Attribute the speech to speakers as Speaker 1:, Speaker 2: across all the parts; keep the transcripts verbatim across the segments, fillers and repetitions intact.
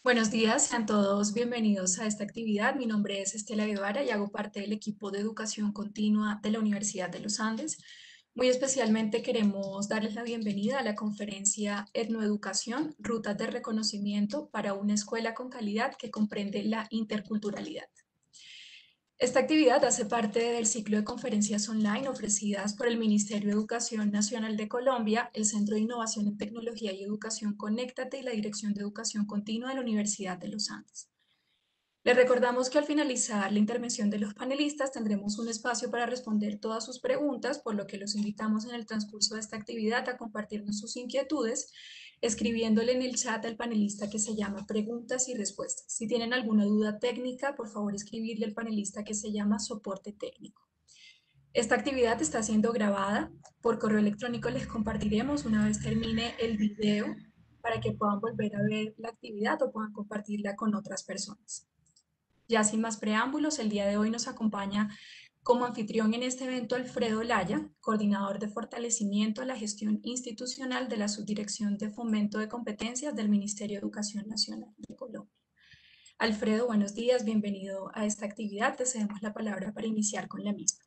Speaker 1: Buenos días, sean todos bienvenidos a esta actividad. Mi nombre es Estela Guevara y hago parte del equipo de educación continua de la Universidad de los Andes. Muy especialmente queremos darles la bienvenida a la conferencia Etnoeducación, Rutas de Reconocimiento para una Escuela con Calidad que comprende la interculturalidad. Esta actividad hace parte del ciclo de conferencias online ofrecidas por el Ministerio de Educación Nacional de Colombia, el Centro de Innovación en Tecnología y Educación Conéctate y la Dirección de Educación Continua de la Universidad de los Andes. Les recordamos que al finalizar la intervención de los panelistas tendremos un espacio para responder todas sus preguntas, por lo que los invitamos en el transcurso de esta actividad a compartirnos sus inquietudes, escribiéndole en el chat al panelista que se llama Preguntas y Respuestas. Si tienen alguna duda técnica, por favor escribirle al panelista que se llama Soporte Técnico. Esta actividad está siendo grabada. Por correo electrónico les compartiremos una vez termine el video para que puedan volver a ver la actividad o puedan compartirla con otras personas. Ya sin más preámbulos, el día de hoy nos acompaña como anfitrión en este evento Alfredo Laya, coordinador de fortalecimiento a la gestión institucional de la Subdirección de Fomento de Competencias del Ministerio de Educación Nacional de Colombia. Alfredo, buenos días, bienvenido a esta actividad. Te cedemos la palabra para iniciar con la misma.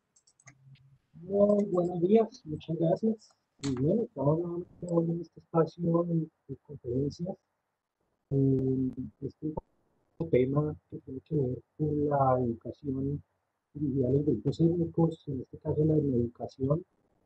Speaker 2: Muy buenos días, muchas gracias. Y bueno, estamos nuevamente hoy en este espacio de, de conferencias. Eh, este tema que tiene que ver con la educación dirigida a los grupos étnicos, en este caso la educación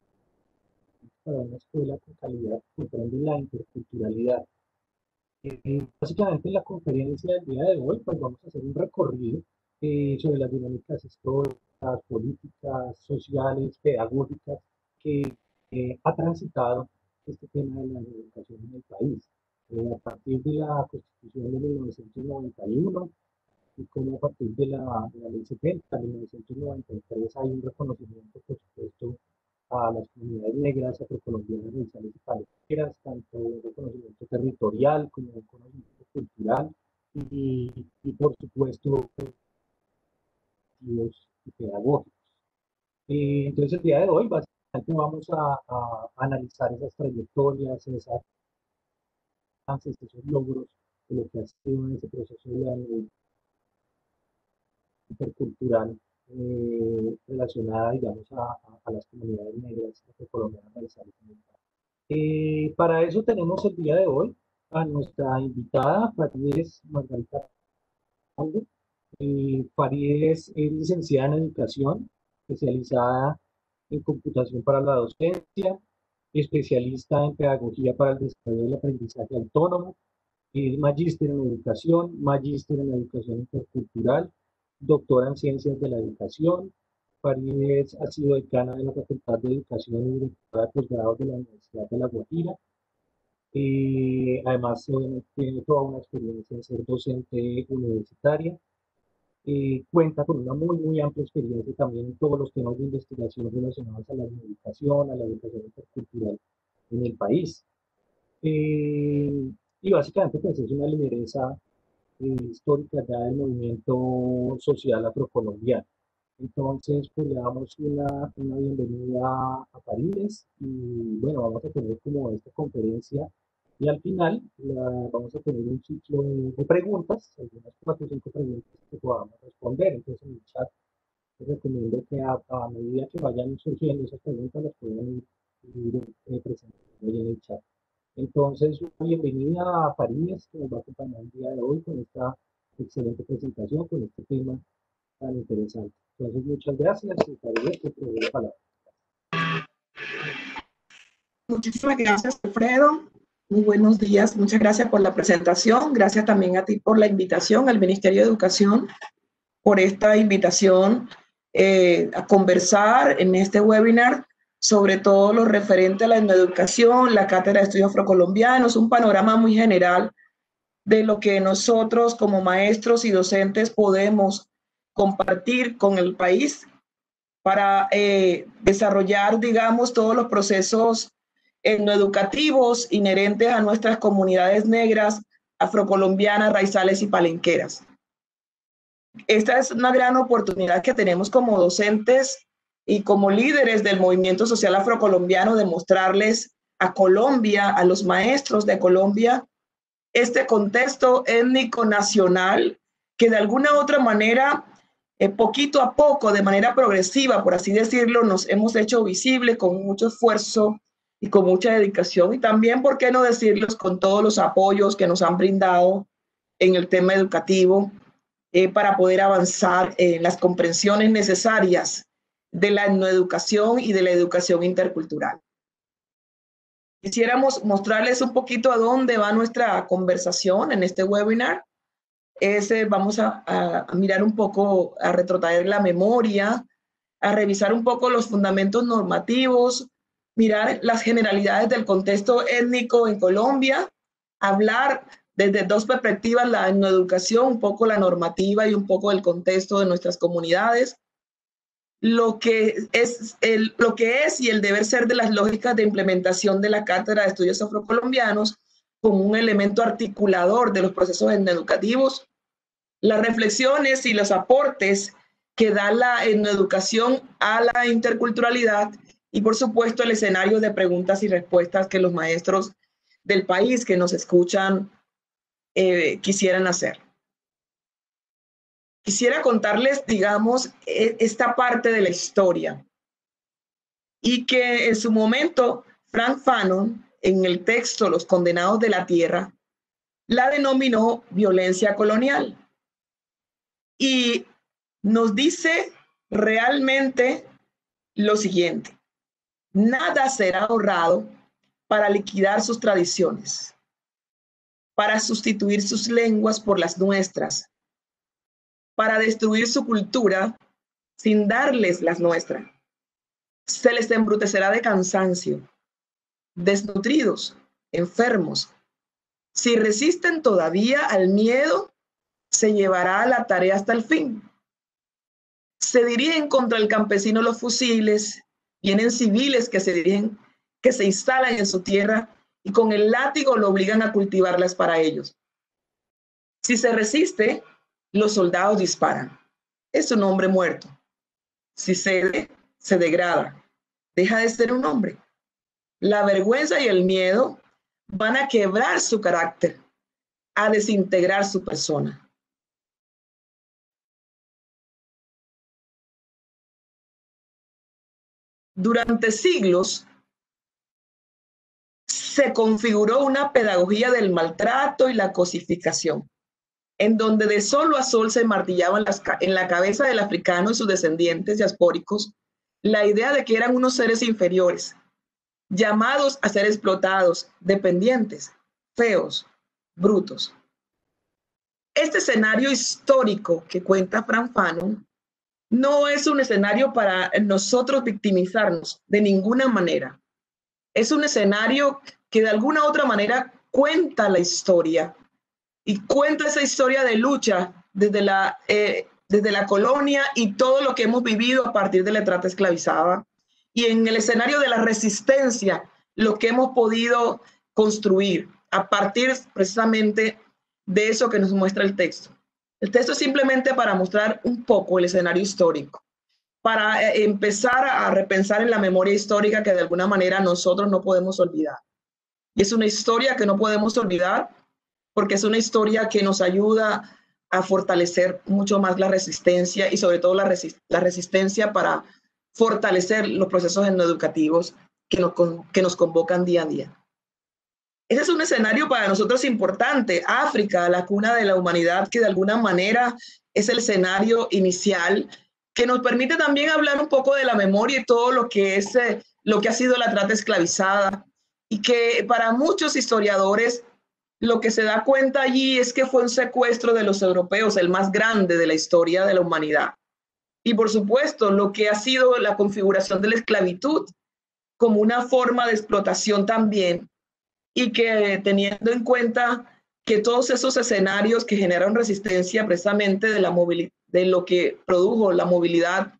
Speaker 2: para una escuela con calidad, comprende la interculturalidad. Eh, básicamente en la conferencia del día de hoy, pues vamos a hacer un recorrido eh, sobre las dinámicas históricas, políticas, sociales, pedagógicas que eh, ha transitado este tema de la educación en el país. Eh, a partir de la Constitución de mil novecientos noventa y uno y como a partir de la, de la Ley setenta de mil novecientos noventa y tres hay un reconocimiento, por supuesto, a las comunidades negras, afrocolombianas, raciales y palenqueras, tanto un reconocimiento territorial como un reconocimiento cultural y, y por supuesto, y pedagógicos. Eh, entonces, el día de hoy, básicamente, vamos a, a analizar esas trayectorias, esas avances, esos logros de lo que ha sido en ese proceso de la intercultural eh, relacionada, digamos, a, a, a las comunidades negras, afrocolombianas, raciales y Eh, para eso tenemos el día de hoy a nuestra invitada, Farideh Margarita Aldo. Eh, Farideh es, es licenciada en Educación, especializada en Computación para la Docencia, especialista en Pedagogía para el Desarrollo del Aprendizaje Autónomo, es magíster en Educación, magíster en Educación Intercultural, doctora en Ciencias de la Educación. Farideh ha sido decana de la Facultad de Educación y directora de posgrados de la Universidad de La Guajira. Eh, además, eh, tiene toda una experiencia en ser docente universitaria. Eh, cuenta con una muy, muy amplia experiencia también en todos los temas de investigación relacionados a la educación, a la educación intercultural en el país. Eh, y básicamente pues, es una lideresa eh, histórica ya del movimiento social afrocolombiano. Entonces, pues le damos una, una bienvenida a Farideh y bueno, vamos a tener como esta conferencia y al final la, vamos a tener un ciclo de, de preguntas, algunas cuatro o cinco preguntas que podamos responder. Entonces, en el chat les recomiendo que a, a medida que vayan surgiendo esas preguntas las puedan ir, ir eh, presentando en el chat. Entonces, bienvenida a Farideh, que nos va a acompañar el día de hoy con esta excelente presentación, con este tema tan interesante. Entonces, muchas gracias y Farideh, te doy la palabra.
Speaker 3: Muchísimas gracias, Alfredo. Muy buenos días. Muchas gracias por la presentación. Gracias también a ti por la invitación, al Ministerio de Educación, por esta invitación eh, a conversar en este webinar sobre todo lo referente a la educación, la Cátedra de Estudios Afrocolombianos, un panorama muy general de lo que nosotros como maestros y docentes podemos compartir con el país para eh, desarrollar, digamos, todos los procesos etnoeducativos inherentes a nuestras comunidades negras, afrocolombianas, raizales y palenqueras. Esta es una gran oportunidad que tenemos como docentes y como líderes del movimiento social afrocolombiano de mostrarles a Colombia, a los maestros de Colombia, este contexto étnico nacional que de alguna u otra manera, eh, poquito a poco, de manera progresiva, por así decirlo, nos hemos hecho visible con mucho esfuerzo y con mucha dedicación, y también, ¿por qué no decirlos?, con todos los apoyos que nos han brindado en el tema educativo, eh, para poder avanzar en las comprensiones necesarias de la etnoeducación y de la educación intercultural. Quisiéramos mostrarles un poquito a dónde va nuestra conversación en este webinar. Es, eh, vamos a, a mirar un poco, a retrotraer la memoria, a revisar un poco los fundamentos normativos, mirar las generalidades del contexto étnico en Colombia, hablar desde dos perspectivas, la etnoeducación, un poco la normativa y un poco el contexto de nuestras comunidades, lo que es, el, lo que es y el deber ser de las lógicas de implementación de la Cátedra de Estudios Afrocolombianos como un elemento articulador de los procesos etnoeducativos, las reflexiones y los aportes que da la etnoeducación a la interculturalidad y, por supuesto, el escenario de preguntas y respuestas que los maestros del país que nos escuchan eh, quisieran hacer. Quisiera contarles, digamos, esta parte de la historia y que en su momento Frank Fanon, en el texto Los Condenados de la Tierra, la denominó violencia colonial y nos dice realmente lo siguiente: nada será ahorrado para liquidar sus tradiciones, para sustituir sus lenguas por las nuestras, para destruir su cultura sin darles las nuestras. Se les embrutecerá de cansancio, desnutridos, enfermos. Si resisten todavía al miedo, se llevará la tarea hasta el fin. Se dirigen contra el campesino los fusiles, vienen civiles que se dirigen, que se instalan en su tierra y con el látigo lo obligan a cultivarlas para ellos. Si se resiste, los soldados disparan. Es un hombre muerto. Si cede, se degrada. Deja de ser un hombre. La vergüenza y el miedo van a quebrar su carácter, a desintegrar su persona. Durante siglos se configuró una pedagogía del maltrato y la cosificación, en donde de sol a sol se martillaban las, en la cabeza del africano y sus descendientes diaspóricos la idea de que eran unos seres inferiores, llamados a ser explotados, dependientes, feos, brutos. Este escenario histórico que cuenta Frank Fanon no es un escenario para nosotros victimizarnos de ninguna manera. Es un escenario que de alguna u otra manera cuenta la historia y cuenta esa historia de lucha desde la, eh, desde la colonia y todo lo que hemos vivido a partir de la trata esclavizada. Y en el escenario de la resistencia, lo que hemos podido construir a partir precisamente de eso que nos muestra el texto. El texto es simplemente para mostrar un poco el escenario histórico, para eh, empezar a repensar en la memoria histórica que de alguna manera nosotros no podemos olvidar. Y es una historia que no podemos olvidar porque es una historia que nos ayuda a fortalecer mucho más la resistencia y sobre todo la, resist la resistencia para fortalecer los procesos etnoeducativos que nos, que nos convocan día a día. Ese es un escenario para nosotros importante. África, la cuna de la humanidad, que de alguna manera es el escenario inicial que nos permite también hablar un poco de la memoria y todo lo que, es, eh, lo que ha sido la trata esclavizada y que para muchos historiadores lo que se da cuenta allí es que fue un secuestro de los europeos, el más grande de la historia de la humanidad. Y por supuesto, lo que ha sido la configuración de la esclavitud como una forma de explotación también, y que teniendo en cuenta que todos esos escenarios que generaron resistencia precisamente de, la de lo que produjo la movilidad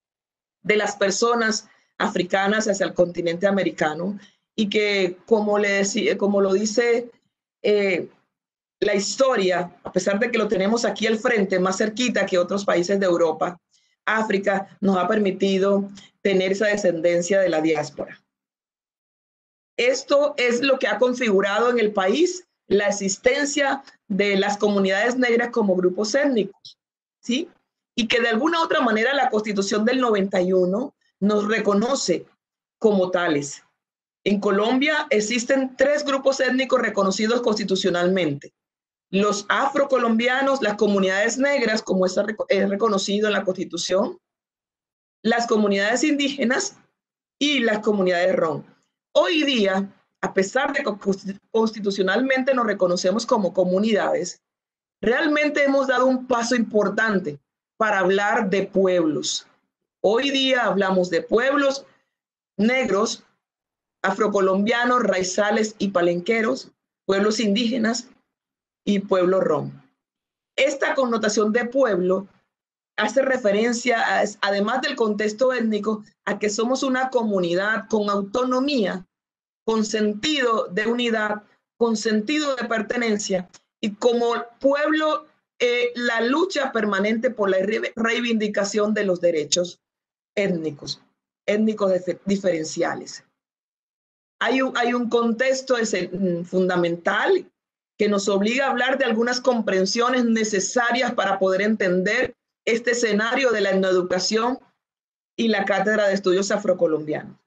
Speaker 3: de las personas africanas hacia el continente americano, y que como, le decía, como lo dice eh, la historia, a pesar de que lo tenemos aquí al frente, más cerquita que otros países de Europa, África nos ha permitido tener esa descendencia de la diáspora. Esto es lo que ha configurado en el país la existencia de las comunidades negras como grupos étnicos, ¿sí? Y que de alguna u otra manera la Constitución del noventa y uno nos reconoce como tales. En Colombia existen tres grupos étnicos reconocidos constitucionalmente: los afrocolombianos, las comunidades negras, como es reconocido en la Constitución, las comunidades indígenas y las comunidades rom. Hoy día, a pesar de que constitucionalmente nos reconocemos como comunidades, realmente hemos dado un paso importante para hablar de pueblos. Hoy día hablamos de pueblos negros, afrocolombianos, raizales y palenqueros, pueblos indígenas y pueblo rom. Esta connotación de pueblo hace referencia, a, además del contexto étnico, a que somos una comunidad con autonomía, con sentido de unidad, con sentido de pertenencia, y como pueblo, eh, la lucha permanente por la reivindicación de los derechos étnicos, étnicos diferenciales. Hay un, hay un contexto ese, fundamental que nos obliga a hablar de algunas comprensiones necesarias para poder entender este escenario de la etnoeducación y la Cátedra de Estudios Afrocolombianos.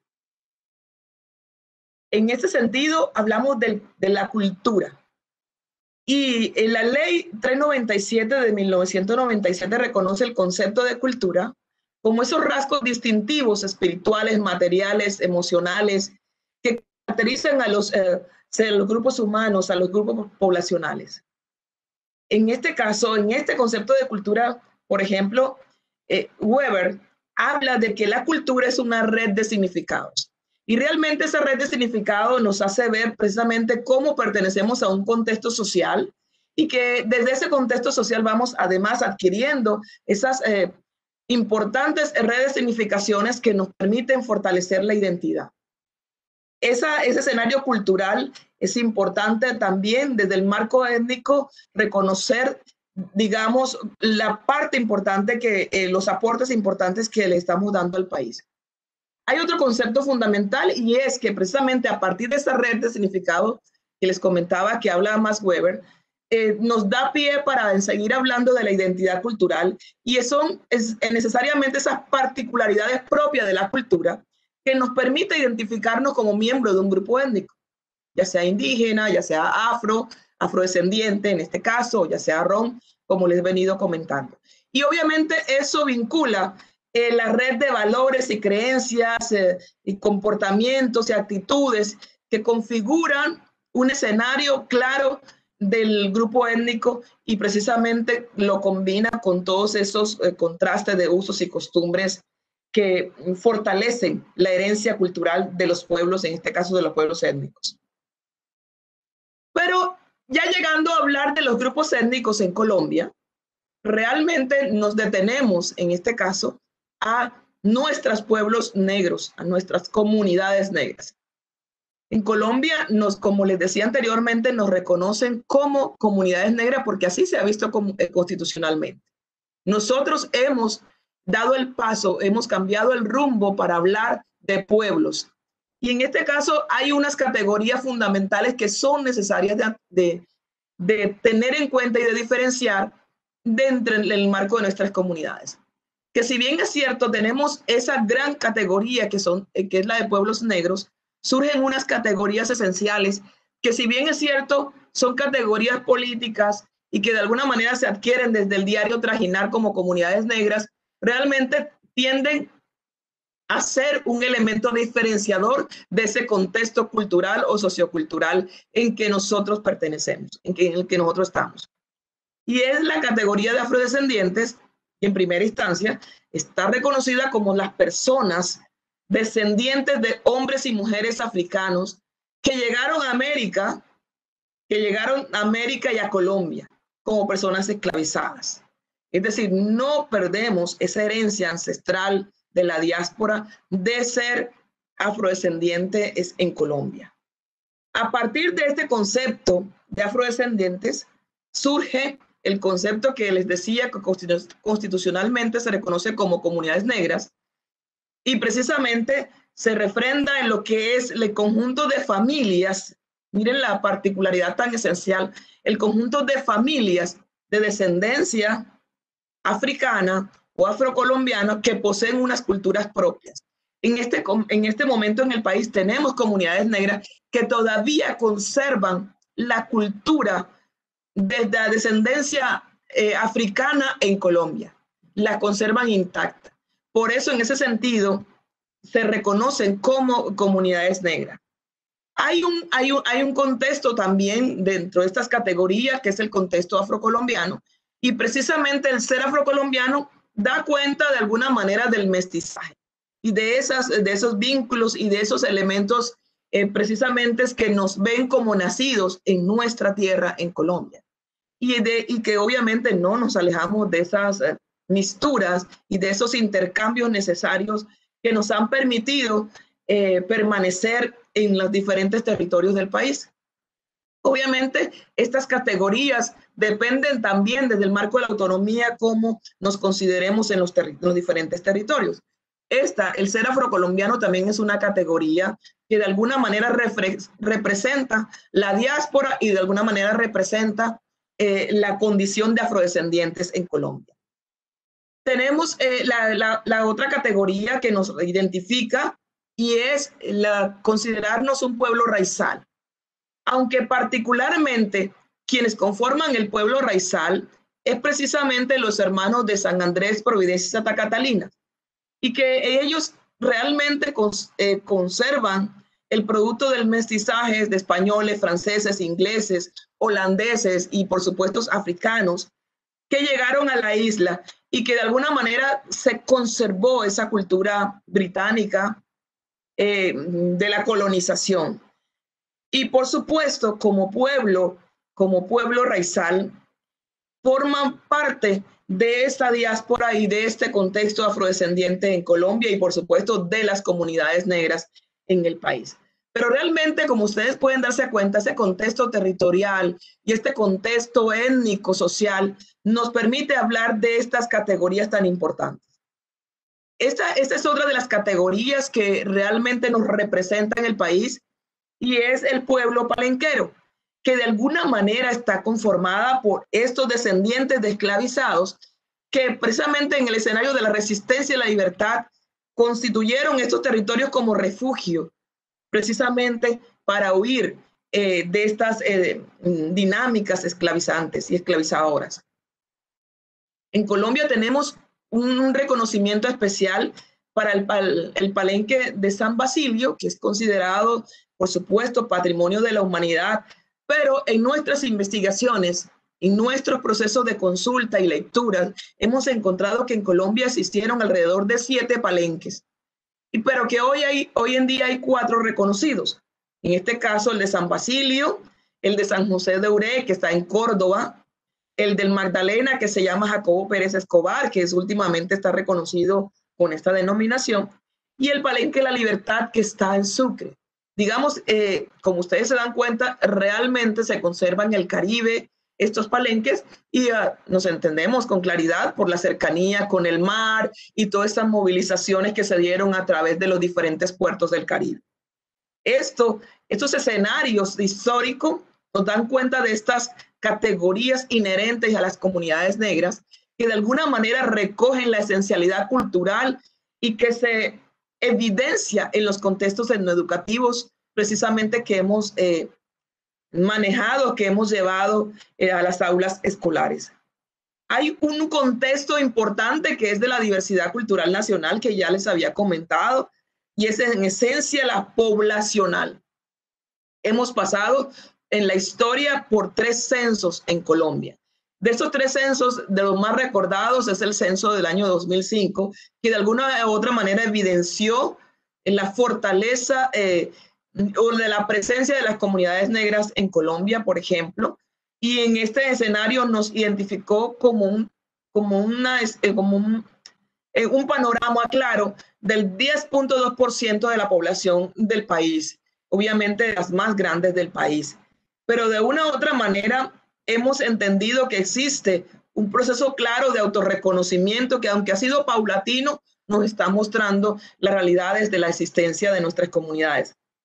Speaker 3: En este sentido, hablamos de, de la cultura. Y en la ley trescientos noventa y siete de mil novecientos noventa y siete reconoce el concepto de cultura como esos rasgos distintivos espirituales, materiales, emocionales, que caracterizan a los, eh, a los grupos humanos, a los grupos poblacionales. En este caso, en este concepto de cultura, por ejemplo, eh, Weber habla de que la cultura es una red de significados. Y realmente esa red de significados nos hace ver precisamente cómo pertenecemos a un contexto social y que desde ese contexto social vamos además adquiriendo esas eh, importantes redes de significaciones que nos permiten fortalecer la identidad. Esa, ese escenario cultural es importante también desde el marco étnico reconocer, digamos, la parte importante que, eh, los aportes importantes que le estamos dando al país. Hay otro concepto fundamental y es que precisamente a partir de esa red de significado que les comentaba, que habla Max Weber, eh, nos da pie para seguir hablando de la identidad cultural, y son es, es necesariamente esas particularidades propias de la cultura que nos permite identificarnos como miembros de un grupo étnico, ya sea indígena, ya sea afro, afrodescendiente en este caso, ya sea rom, como les he venido comentando. Y obviamente eso vincula eh, la red de valores y creencias eh, y comportamientos y actitudes que configuran un escenario claro del grupo étnico y precisamente lo combina con todos esos eh, contrastes de usos y costumbres que fortalecen la herencia cultural de los pueblos, en este caso de los pueblos étnicos. Pero ya llegando a hablar de los grupos étnicos en Colombia, realmente nos detenemos en este caso a nuestros pueblos negros, a nuestras comunidades negras. En Colombia, nos, como les decía anteriormente, nos reconocen como comunidades negras porque así se ha visto como, eh, constitucionalmente. Nosotros hemos dado el paso, hemos cambiado el rumbo para hablar de pueblos. Y en este caso hay unas categorías fundamentales que son necesarias de, de, de tener en cuenta y de diferenciar dentro del marco de nuestras comunidades. Que si bien es cierto, tenemos esa gran categoría que, son, que es la de pueblos negros, surgen unas categorías esenciales que si bien es cierto, son categorías políticas y que de alguna manera se adquieren desde el diario trajinar como comunidades negras, realmente tienden a ser un elemento diferenciador de ese contexto cultural o sociocultural en que nosotros pertenecemos, en, que, en el que nosotros estamos. Y es la categoría de afrodescendientes, que en primera instancia está reconocida como las personas descendientes de hombres y mujeres africanos que llegaron a América, que llegaron a América y a Colombia como personas esclavizadas. Es decir, no perdemos esa herencia ancestral de la diáspora de ser afrodescendientes en Colombia. A partir de este concepto de afrodescendientes surge el concepto que les decía que constitucionalmente se reconoce como comunidades negras y precisamente se refrenda en lo que es el conjunto de familias Miren la particularidad tan esencial, el conjunto de familias de descendencia africana o afrocolombiana que poseen unas culturas propias. En este, en este momento en el país tenemos comunidades negras que todavía conservan la cultura desde la descendencia eh, africana en Colombia. La conservan intacta. Por eso, en ese sentido, se reconocen como comunidades negras. Hay un, hay, un, hay un contexto también dentro de estas categorías, que es el contexto afrocolombiano, y precisamente el ser afrocolombiano da cuenta de alguna manera del mestizaje y de, esas, de esos vínculos y de esos elementos eh, precisamente es que nos ven como nacidos en nuestra tierra, en Colombia. Y, de, y que obviamente no nos alejamos de esas eh, misturas y de esos intercambios necesarios que nos han permitido eh, permanecer en los diferentes territorios del país. Obviamente, estas categorías dependen también desde el marco de la autonomía, cómo nos consideremos en los, los diferentes territorios. Esta, el ser afrocolombiano, también es una categoría que de alguna manera representa la diáspora y de alguna manera representa eh, la condición de afrodescendientes en Colombia. Tenemos eh, la, la, la otra categoría que nos identifica y es la, considerarnos un pueblo raizal. Aunque particularmente quienes conforman el pueblo raizal es precisamente los hermanos de San Andrés, Providencia y Santa Catalina, y que ellos realmente cons eh, conservan el producto del mestizaje de españoles, franceses, ingleses, holandeses y por supuesto africanos que llegaron a la isla y que de alguna manera se conservó esa cultura británica eh, de la colonización. Y por supuesto, como pueblo, como pueblo raizal, forman parte de esta diáspora y de este contexto afrodescendiente en Colombia y por supuesto de las comunidades negras en el país. Pero realmente, como ustedes pueden darse cuenta, ese contexto territorial y este contexto étnico, social, nos permite hablar de estas categorías tan importantes. Esta, esta es otra de las categorías que realmente nos representa en el país y es el pueblo palenquero, que de alguna manera está conformada por estos descendientes de esclavizados que precisamente en el escenario de la resistencia y la libertad constituyeron estos territorios como refugio, precisamente para huir eh, de estas eh, dinámicas esclavizantes y esclavizadoras. En Colombia tenemos un reconocimiento especial para el, el Palenque de San Basilio, que es considerado, por supuesto, patrimonio de la humanidad, pero en nuestras investigaciones, en nuestros procesos de consulta y lectura, hemos encontrado que en Colombia existieron alrededor de siete palenques, y, pero que hoy, hay, hoy en día hay cuatro reconocidos. En este caso, el de San Basilio, el de San José de Uré, que está en Córdoba, el del Magdalena, que se llama Jacobo Pérez Escobar, que es, últimamente está reconocido con esta denominación, y el Palenque La Libertad, que está en Sucre. Digamos, eh, como ustedes se dan cuenta, realmente se conservan en el Caribe estos palenques y uh, nos entendemos con claridad por la cercanía con el mar y todas estas movilizaciones que se dieron a través de los diferentes puertos del Caribe. Esto, estos escenarios históricos nos dan cuenta de estas categorías inherentes a las comunidades negras que de alguna manera recogen la esencialidad cultural y que se evidencia en los contextos etnoeducativos precisamente que hemos eh, manejado, que hemos llevado eh, a las aulas escolares. Hay un contexto importante que es de la diversidad cultural nacional que ya les había comentado y es en esencia la poblacional. Hemos pasado en la historia por tres censos en Colombia. De estos tres censos, de los más recordados es el censo del año dos mil cinco, que de alguna u otra manera evidenció la fortaleza eh, o de la presencia de las comunidades negras en Colombia, por ejemplo, y en este escenario nos identificó como un, como una, eh, como un, eh, un panorama claro del diez punto dos por ciento de la población del país, obviamente de las más grandes del país. Pero de una u otra manera hemos entendido que existe un proceso claro de autorreconocimiento que, aunque ha sido paulatino, nos está mostrando las realidades de la existencia de nuestras comunidades.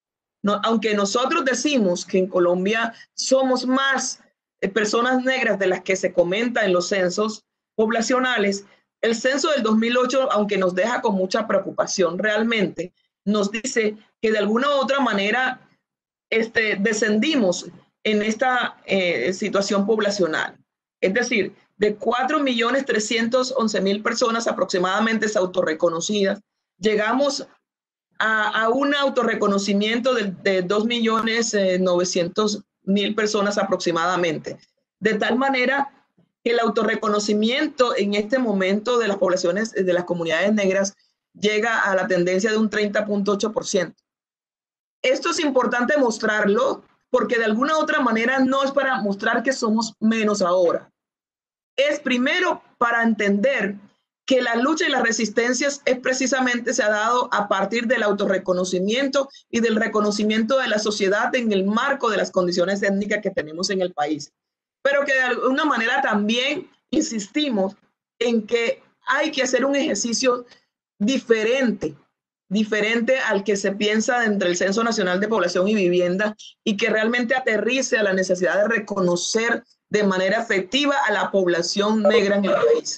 Speaker 3: No, aunque nosotros decimos que en Colombia somos más eh, personas negras de las que se comenta en los censos poblacionales, el censo del dos mil ocho, aunque nos deja con mucha preocupación, realmente nos dice que de alguna u otra manera este, descendimos en esta eh, situación poblacional. Es decir, de cuatro millones trescientos once mil personas aproximadamente autorreconocidas, llegamos a, a un autorreconocimiento de, de dos millones novecientos mil personas aproximadamente. De tal manera que el autorreconocimiento en este momento de las poblaciones, de las comunidades negras, llega a la tendencia de un treinta punto ocho por ciento. Esto es importante mostrarlo porque de alguna u otra manera no es para mostrar que somos menos ahora. Es primero para entender que la lucha y las resistencias es precisamente se ha dado a partir del autorreconocimiento y del reconocimiento de la sociedad en el marco de las condiciones étnicas que tenemos en el país. Pero que de alguna manera también insistimos en que hay que hacer un ejercicio diferente, diferente al que se piensa entre el Censo Nacional de Población y Vivienda y que realmente aterrice a la necesidad de reconocer de manera efectiva a la población negra en el país.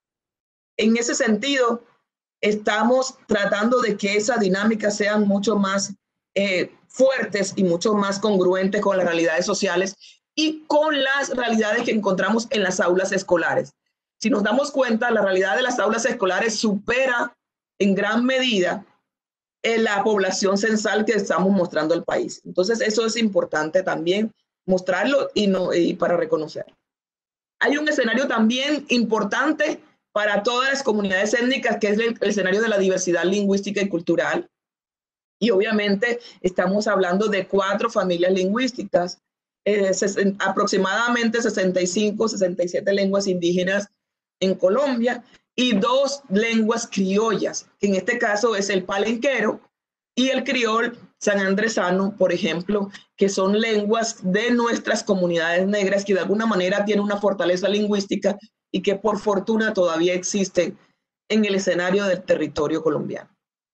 Speaker 3: En ese sentido, estamos tratando de que esas dinámicas sean mucho más eh, fuertes y mucho más congruentes con las realidades sociales y con las realidades que encontramos en las aulas escolares. Si nos damos cuenta, la realidad de las aulas escolares supera en gran medida en la población censal que estamos mostrando al país. Entonces, eso es importante también mostrarlo y, no, y para reconocer. Hay un escenario también importante para todas las comunidades étnicas, que es el, el escenario de la diversidad lingüística y cultural. Y obviamente estamos hablando de cuatro familias lingüísticas, eh, ses, aproximadamente sesenta y cinco, sesenta y siete lenguas indígenas en Colombia y dos lenguas criollas, que en este caso es el palenquero y el criol sanandresano, por ejemplo, que son lenguas de nuestras comunidades negras que de alguna manera tienen una fortaleza lingüística y que por fortuna todavía existen en el escenario del territorio colombiano.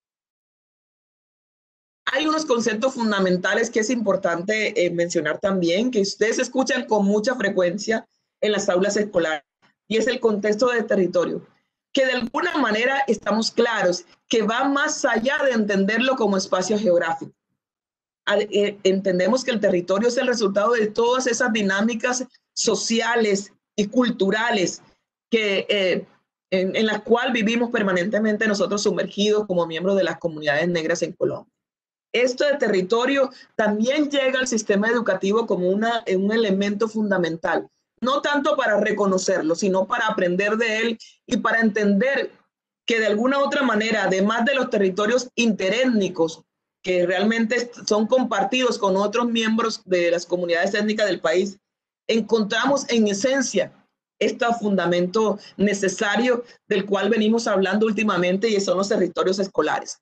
Speaker 3: Hay unos conceptos fundamentales que es importante eh, mencionar también, que ustedes escuchan con mucha frecuencia en las aulas escolares, y es el contexto de territorio, que de alguna manera estamos claros que va más allá de entenderlo como espacio geográfico. Entendemos que el territorio es el resultado de todas esas dinámicas sociales y culturales que, eh, en, en las cuales vivimos permanentemente nosotros sumergidos como miembros de las comunidades negras en Colombia. Esto de territorio también llega al sistema educativo como una, un elemento fundamental, no tanto para reconocerlo, sino para aprender de él y para entender que de alguna u otra manera, además de los territorios interétnicos, que realmente son compartidos con otros miembros de las comunidades étnicas del país, encontramos en esencia este fundamento necesario del cual venimos hablando últimamente y son los territorios escolares.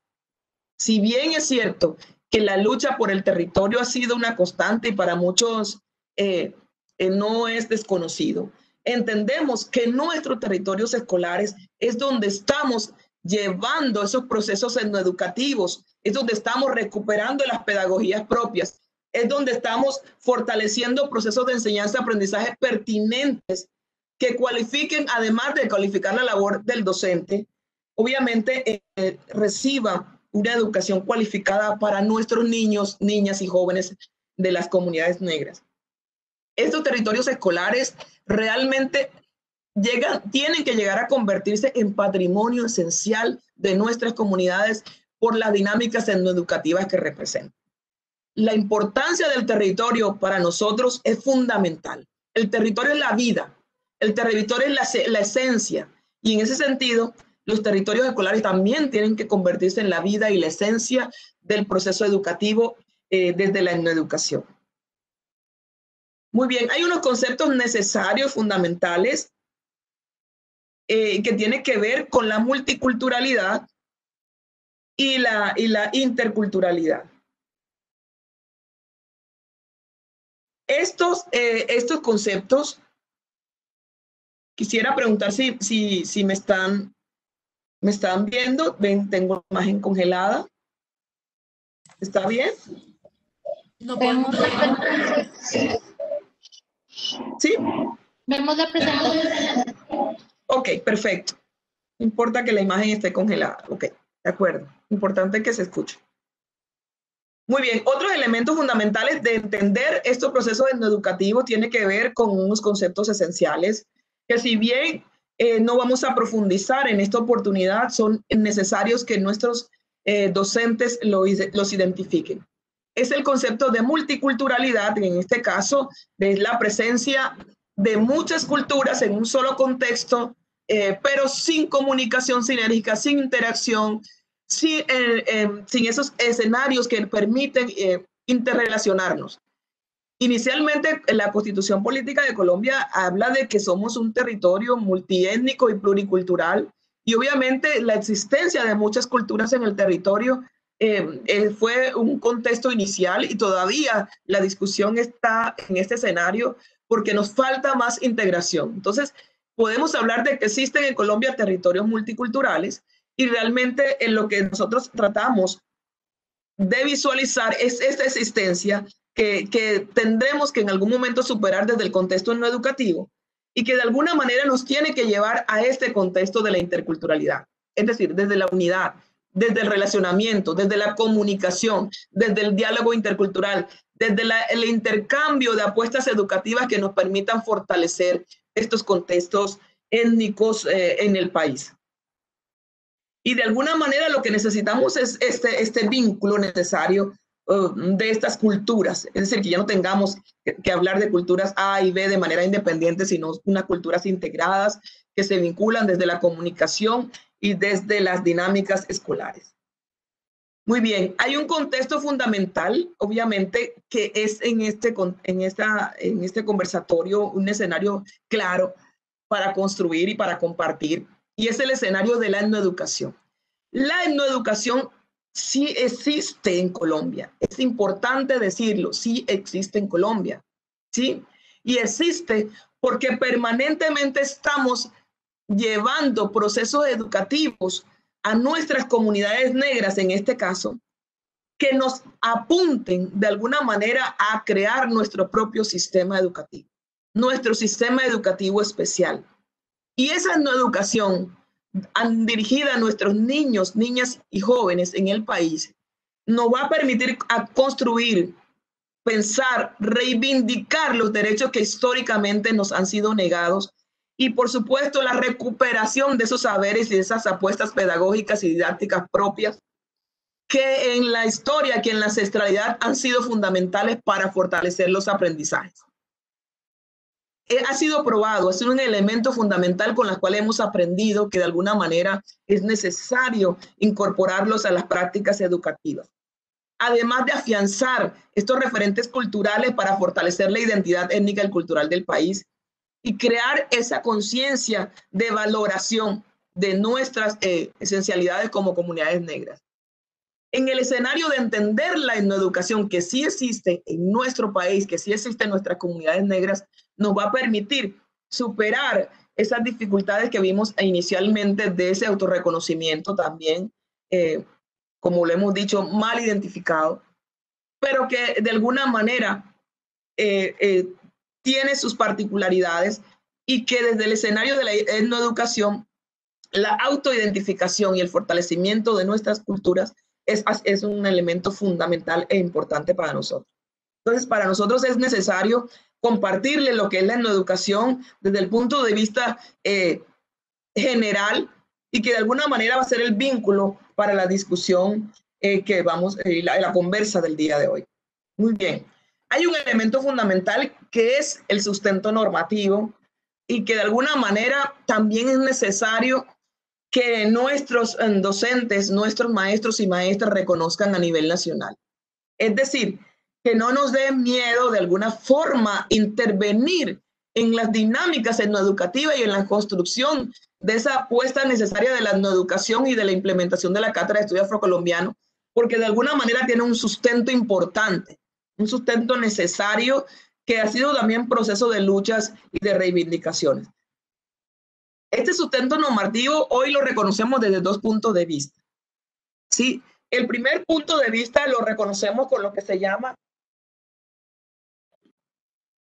Speaker 3: Si bien es cierto que la lucha por el territorio ha sido una constante y para muchos eh, eh, no es desconocido, entendemos que nuestros territorios escolares es donde estamos llevando esos procesos educativos, es donde estamos recuperando las pedagogías propias, es donde estamos fortaleciendo procesos de enseñanza-aprendizaje pertinentes que cualifiquen, además de cualificar la labor del docente, obviamente eh, reciba una educación cualificada para nuestros niños, niñas y jóvenes de las comunidades negras. Estos territorios escolares realmente llegan, tienen que llegar a convertirse en patrimonio esencial de nuestras comunidades por las dinámicas educativas que representan. La importancia del territorio para nosotros es fundamental. El territorio es la vida, el territorio es la, la esencia, y en ese sentido, los territorios escolares también tienen que convertirse en la vida y la esencia del proceso educativo eh, desde la educación. Muy bien, hay unos conceptos necesarios, fundamentales, eh, que tienen que ver con la multiculturalidad y la, y la interculturalidad. Estos, eh, estos conceptos, quisiera preguntar si, si, si me están... ¿Me están viendo? Ven, tengo la imagen congelada. ¿Está bien?
Speaker 1: No podemos
Speaker 4: Vemos la
Speaker 1: ver.
Speaker 4: presentación.
Speaker 3: ¿Sí?
Speaker 4: Vemos la presentación.
Speaker 3: Ok, perfecto. No importa que la imagen esté congelada. Ok, de acuerdo. Importante que se escuche. Muy bien, otros elementos fundamentales de entender estos procesos educativos tiene que ver con unos conceptos esenciales que, si bien eh, no vamos a profundizar en esta oportunidad, son necesarios que nuestros eh, docentes lo, los identifiquen. Es el concepto de multiculturalidad, en este caso, es la presencia de muchas culturas en un solo contexto, eh, pero sin comunicación sinérgica, sin interacción, sin, eh, eh, sin esos escenarios que permiten eh, interrelacionarnos. Inicialmente, la Constitución Política de Colombia habla de que somos un territorio multiétnico y pluricultural, y obviamente la existencia de muchas culturas en el territorio eh, eh, fue un contexto inicial, y todavía la discusión está en este escenario porque nos falta más integración. Entonces, podemos hablar de que existen en Colombia territorios multiculturales, y realmente en lo que nosotros tratamos de visualizar es esta existencia que, que tendremos que en algún momento superar desde el contexto no educativo, y que de alguna manera nos tiene que llevar a este contexto de la interculturalidad, es decir, desde la unidad, desde el relacionamiento, desde la comunicación, desde el diálogo intercultural, desde la, el intercambio de apuestas educativas que nos permitan fortalecer estos contextos étnicos eh, en el país. Y de alguna manera lo que necesitamos es este, este vínculo necesario uh, de estas culturas. Es decir, que ya no tengamos que, que hablar de culturas A y B de manera independiente, sino unas culturas integradas que se vinculan desde la comunicación y desde las dinámicas escolares. Muy bien, hay un contexto fundamental, obviamente, que es en este, en esta, en este conversatorio un escenario claro para construir y para compartir, y es el escenario de la etnoeducación. La etnoeducación sí existe en Colombia, es importante decirlo, sí existe en Colombia, ¿sí? Y existe porque permanentemente estamos llevando procesos educativos a nuestras comunidades negras, en este caso, que nos apunten de alguna manera a crear nuestro propio sistema educativo, nuestro sistema educativo especial. Y esa etnoeducación dirigida a nuestros niños, niñas y jóvenes en el país nos va a permitir a construir, pensar, reivindicar los derechos que históricamente nos han sido negados, y por supuesto la recuperación de esos saberes y de esas apuestas pedagógicas y didácticas propias que en la historia, que en la ancestralidad han sido fundamentales para fortalecer los aprendizajes. Ha sido probado, ha sido un elemento fundamental con el cual hemos aprendido que de alguna manera es necesario incorporarlos a las prácticas educativas. Además de afianzar estos referentes culturales para fortalecer la identidad étnica y cultural del país y crear esa conciencia de valoración de nuestras eh, esencialidades como comunidades negras. En el escenario de entender la etnoeducación que sí existe en nuestro país, que sí existe en nuestras comunidades negras, nos va a permitir superar esas dificultades que vimos inicialmente de ese autorreconocimiento también, eh, como lo hemos dicho, mal identificado, pero que de alguna manera eh, eh, tiene sus particularidades, y que desde el escenario de la etnoeducación, la autoidentificación y el fortalecimiento de nuestras culturas es, es un elemento fundamental e importante para nosotros. Entonces, para nosotros es necesario compartirle lo que es la etnoeducación desde el punto de vista eh, general, y que de alguna manera va a ser el vínculo para la discusión eh, que vamos, eh, la, la conversa del día de hoy. Muy bien. Hay un elemento fundamental que es el sustento normativo, y que de alguna manera también es necesario que nuestros docentes, nuestros maestros y maestras reconozcan a nivel nacional. Es decir, que no nos dé miedo de alguna forma intervenir en las dinámicas etnoeducativas y en la construcción de esa apuesta necesaria de la etnoeducación y de la implementación de la Cátedra de Estudios Afrocolombianos, porque de alguna manera tiene un sustento importante, un sustento necesario que ha sido también proceso de luchas y de reivindicaciones. Este sustento normativo hoy lo reconocemos desde dos puntos de vista. Sí, el primer punto de vista lo reconocemos con lo que se llama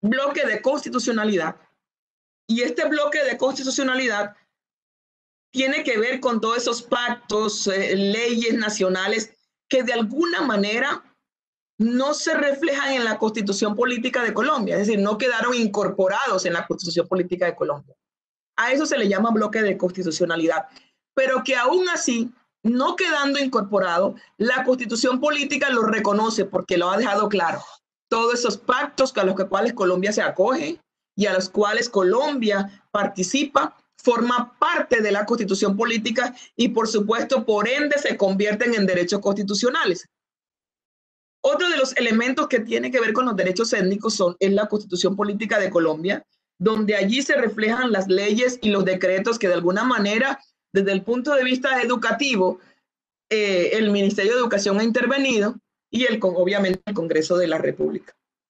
Speaker 3: bloque de constitucionalidad. Y este bloque de constitucionalidad tiene que ver con todos esos pactos, eh, leyes nacionales que de alguna manera no se reflejan en la Constitución Política de Colombia, es decir, no quedaron incorporados en la Constitución Política de Colombia. A eso se le llama bloque de constitucionalidad, pero que aún así, no quedando incorporado, la Constitución Política lo reconoce porque lo ha dejado claro. Todos esos pactos a los cuales Colombia se acoge y a los cuales Colombia participa, forma parte de la Constitución Política y, por supuesto, por ende, se convierten en derechos constitucionales. Otro de los elementos que tiene que ver con los derechos étnicos son, es la Constitución Política de Colombia, donde allí se reflejan las leyes y los decretos que de alguna manera, desde el punto de vista educativo, eh, el Ministerio de Educación ha intervenido y el, obviamente el Congreso de la República.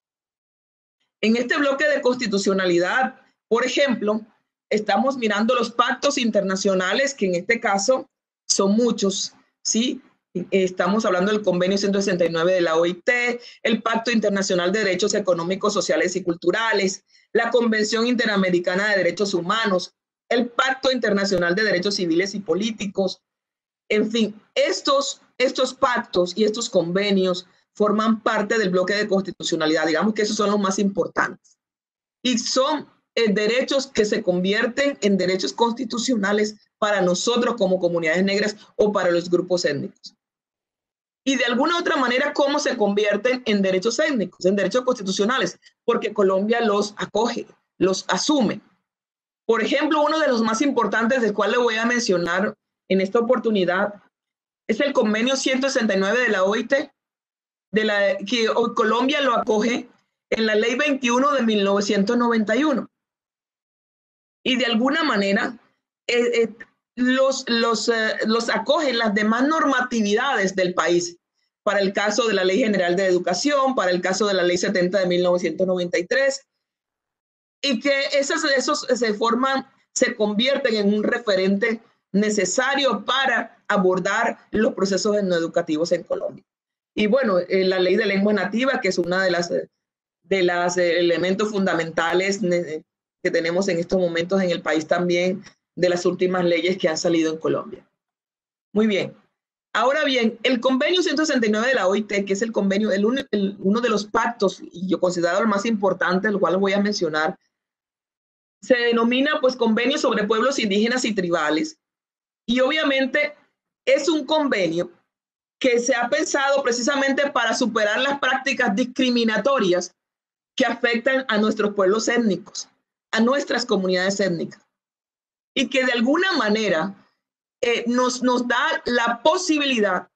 Speaker 3: En este bloque de constitucionalidad, por ejemplo, estamos mirando los pactos internacionales, que en este caso son muchos, ¿sí? Estamos hablando del Convenio ciento sesenta y nueve de la O I T, el Pacto Internacional de Derechos Económicos, Sociales y Culturales, la Convención Interamericana de Derechos Humanos, el Pacto Internacional de Derechos Civiles y Políticos. En fin, estos, estos pactos y estos convenios forman parte del bloque de constitucionalidad. Digamos que esos son los más importantes. Y son eh, derechos que se convierten en derechos constitucionales para nosotros como comunidades negras o para los grupos étnicos. Y de alguna otra manera, ¿cómo se convierten en derechos étnicos, en derechos constitucionales? Porque Colombia los acoge, los asume. Por ejemplo, uno de los más importantes, del cual le voy a mencionar en esta oportunidad, es el Convenio ciento sesenta y nueve de la O I T, de la, que hoy Colombia lo acoge en la Ley veintiuno de mil novecientos noventa y uno. Y de alguna manera, eh, eh, los, los, eh, los acogen las demás normatividades del país, para el caso de la Ley General de Educación, para el caso de la Ley setenta de mil novecientos noventa y tres, y que esos, esos se forman, se convierten en un referente necesario para abordar los procesos educativos en Colombia. Y bueno, eh, la Ley de Lengua Nativa, que es una de las, de las eh, elementos fundamentales que tenemos en estos momentos en el país también, de las últimas leyes que han salido en Colombia. Muy bien. Ahora bien, el Convenio ciento sesenta y nueve de la O I T, que es el convenio, el uno, el, uno de los pactos, y yo considero el más importante, el cual voy a mencionar, se denomina pues Convenio sobre Pueblos Indígenas y Tribales, y obviamente es un convenio que se ha pensado precisamente para superar las prácticas discriminatorias que afectan a nuestros pueblos étnicos, a nuestras comunidades étnicas, y que de alguna manera eh, nos, nos da la posibilidad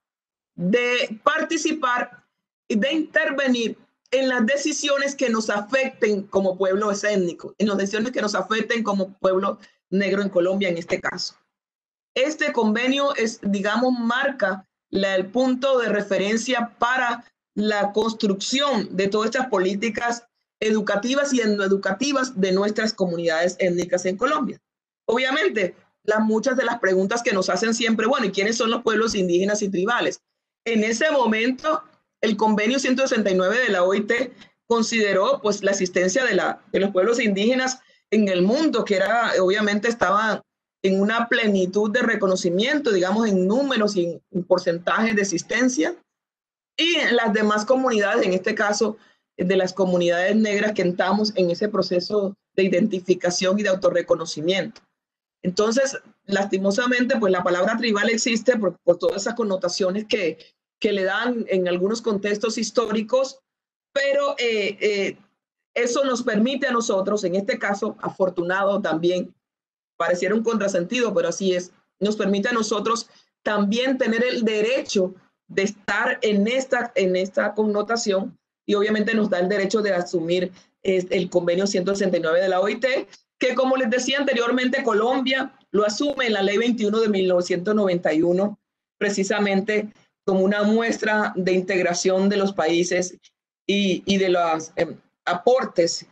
Speaker 3: de participar y de intervenir en las decisiones que nos afecten como pueblo étnico, en las decisiones que nos afecten como pueblo negro en Colombia en este caso. Este convenio es, digamos, marca la, el punto de referencia para la construcción de todas estas políticas educativas y endoeducativas de nuestras comunidades étnicas en Colombia. Obviamente, las, muchas de las preguntas que nos hacen siempre, bueno, ¿y quiénes son los pueblos indígenas y tribales? En ese momento, el Convenio ciento sesenta y nueve de la O I T consideró pues la existencia de, la, de los pueblos indígenas en el mundo, que era, obviamente estaba en una plenitud de reconocimiento, digamos, en números y en, en porcentajes de existencia, y en las demás comunidades, en este caso, de las comunidades negras que estamos en ese proceso de identificación y de autorreconocimiento. Entonces, lastimosamente, pues la palabra tribal existe por, por todas esas connotaciones que, que le dan en algunos contextos históricos, pero eh, eh, eso nos permite a nosotros, en este caso, afortunado también, pareciera un contrasentido, pero así es, nos permite a nosotros también tener el derecho de estar en esta, en esta connotación, y obviamente nos da el derecho de asumir eh, el Convenio ciento sesenta y nueve de la O I T, que como les decía anteriormente, Colombia lo asume en la Ley veintiuno de mil novecientos noventa y uno, precisamente como una muestra de integración de los países y, y de los eh, aportes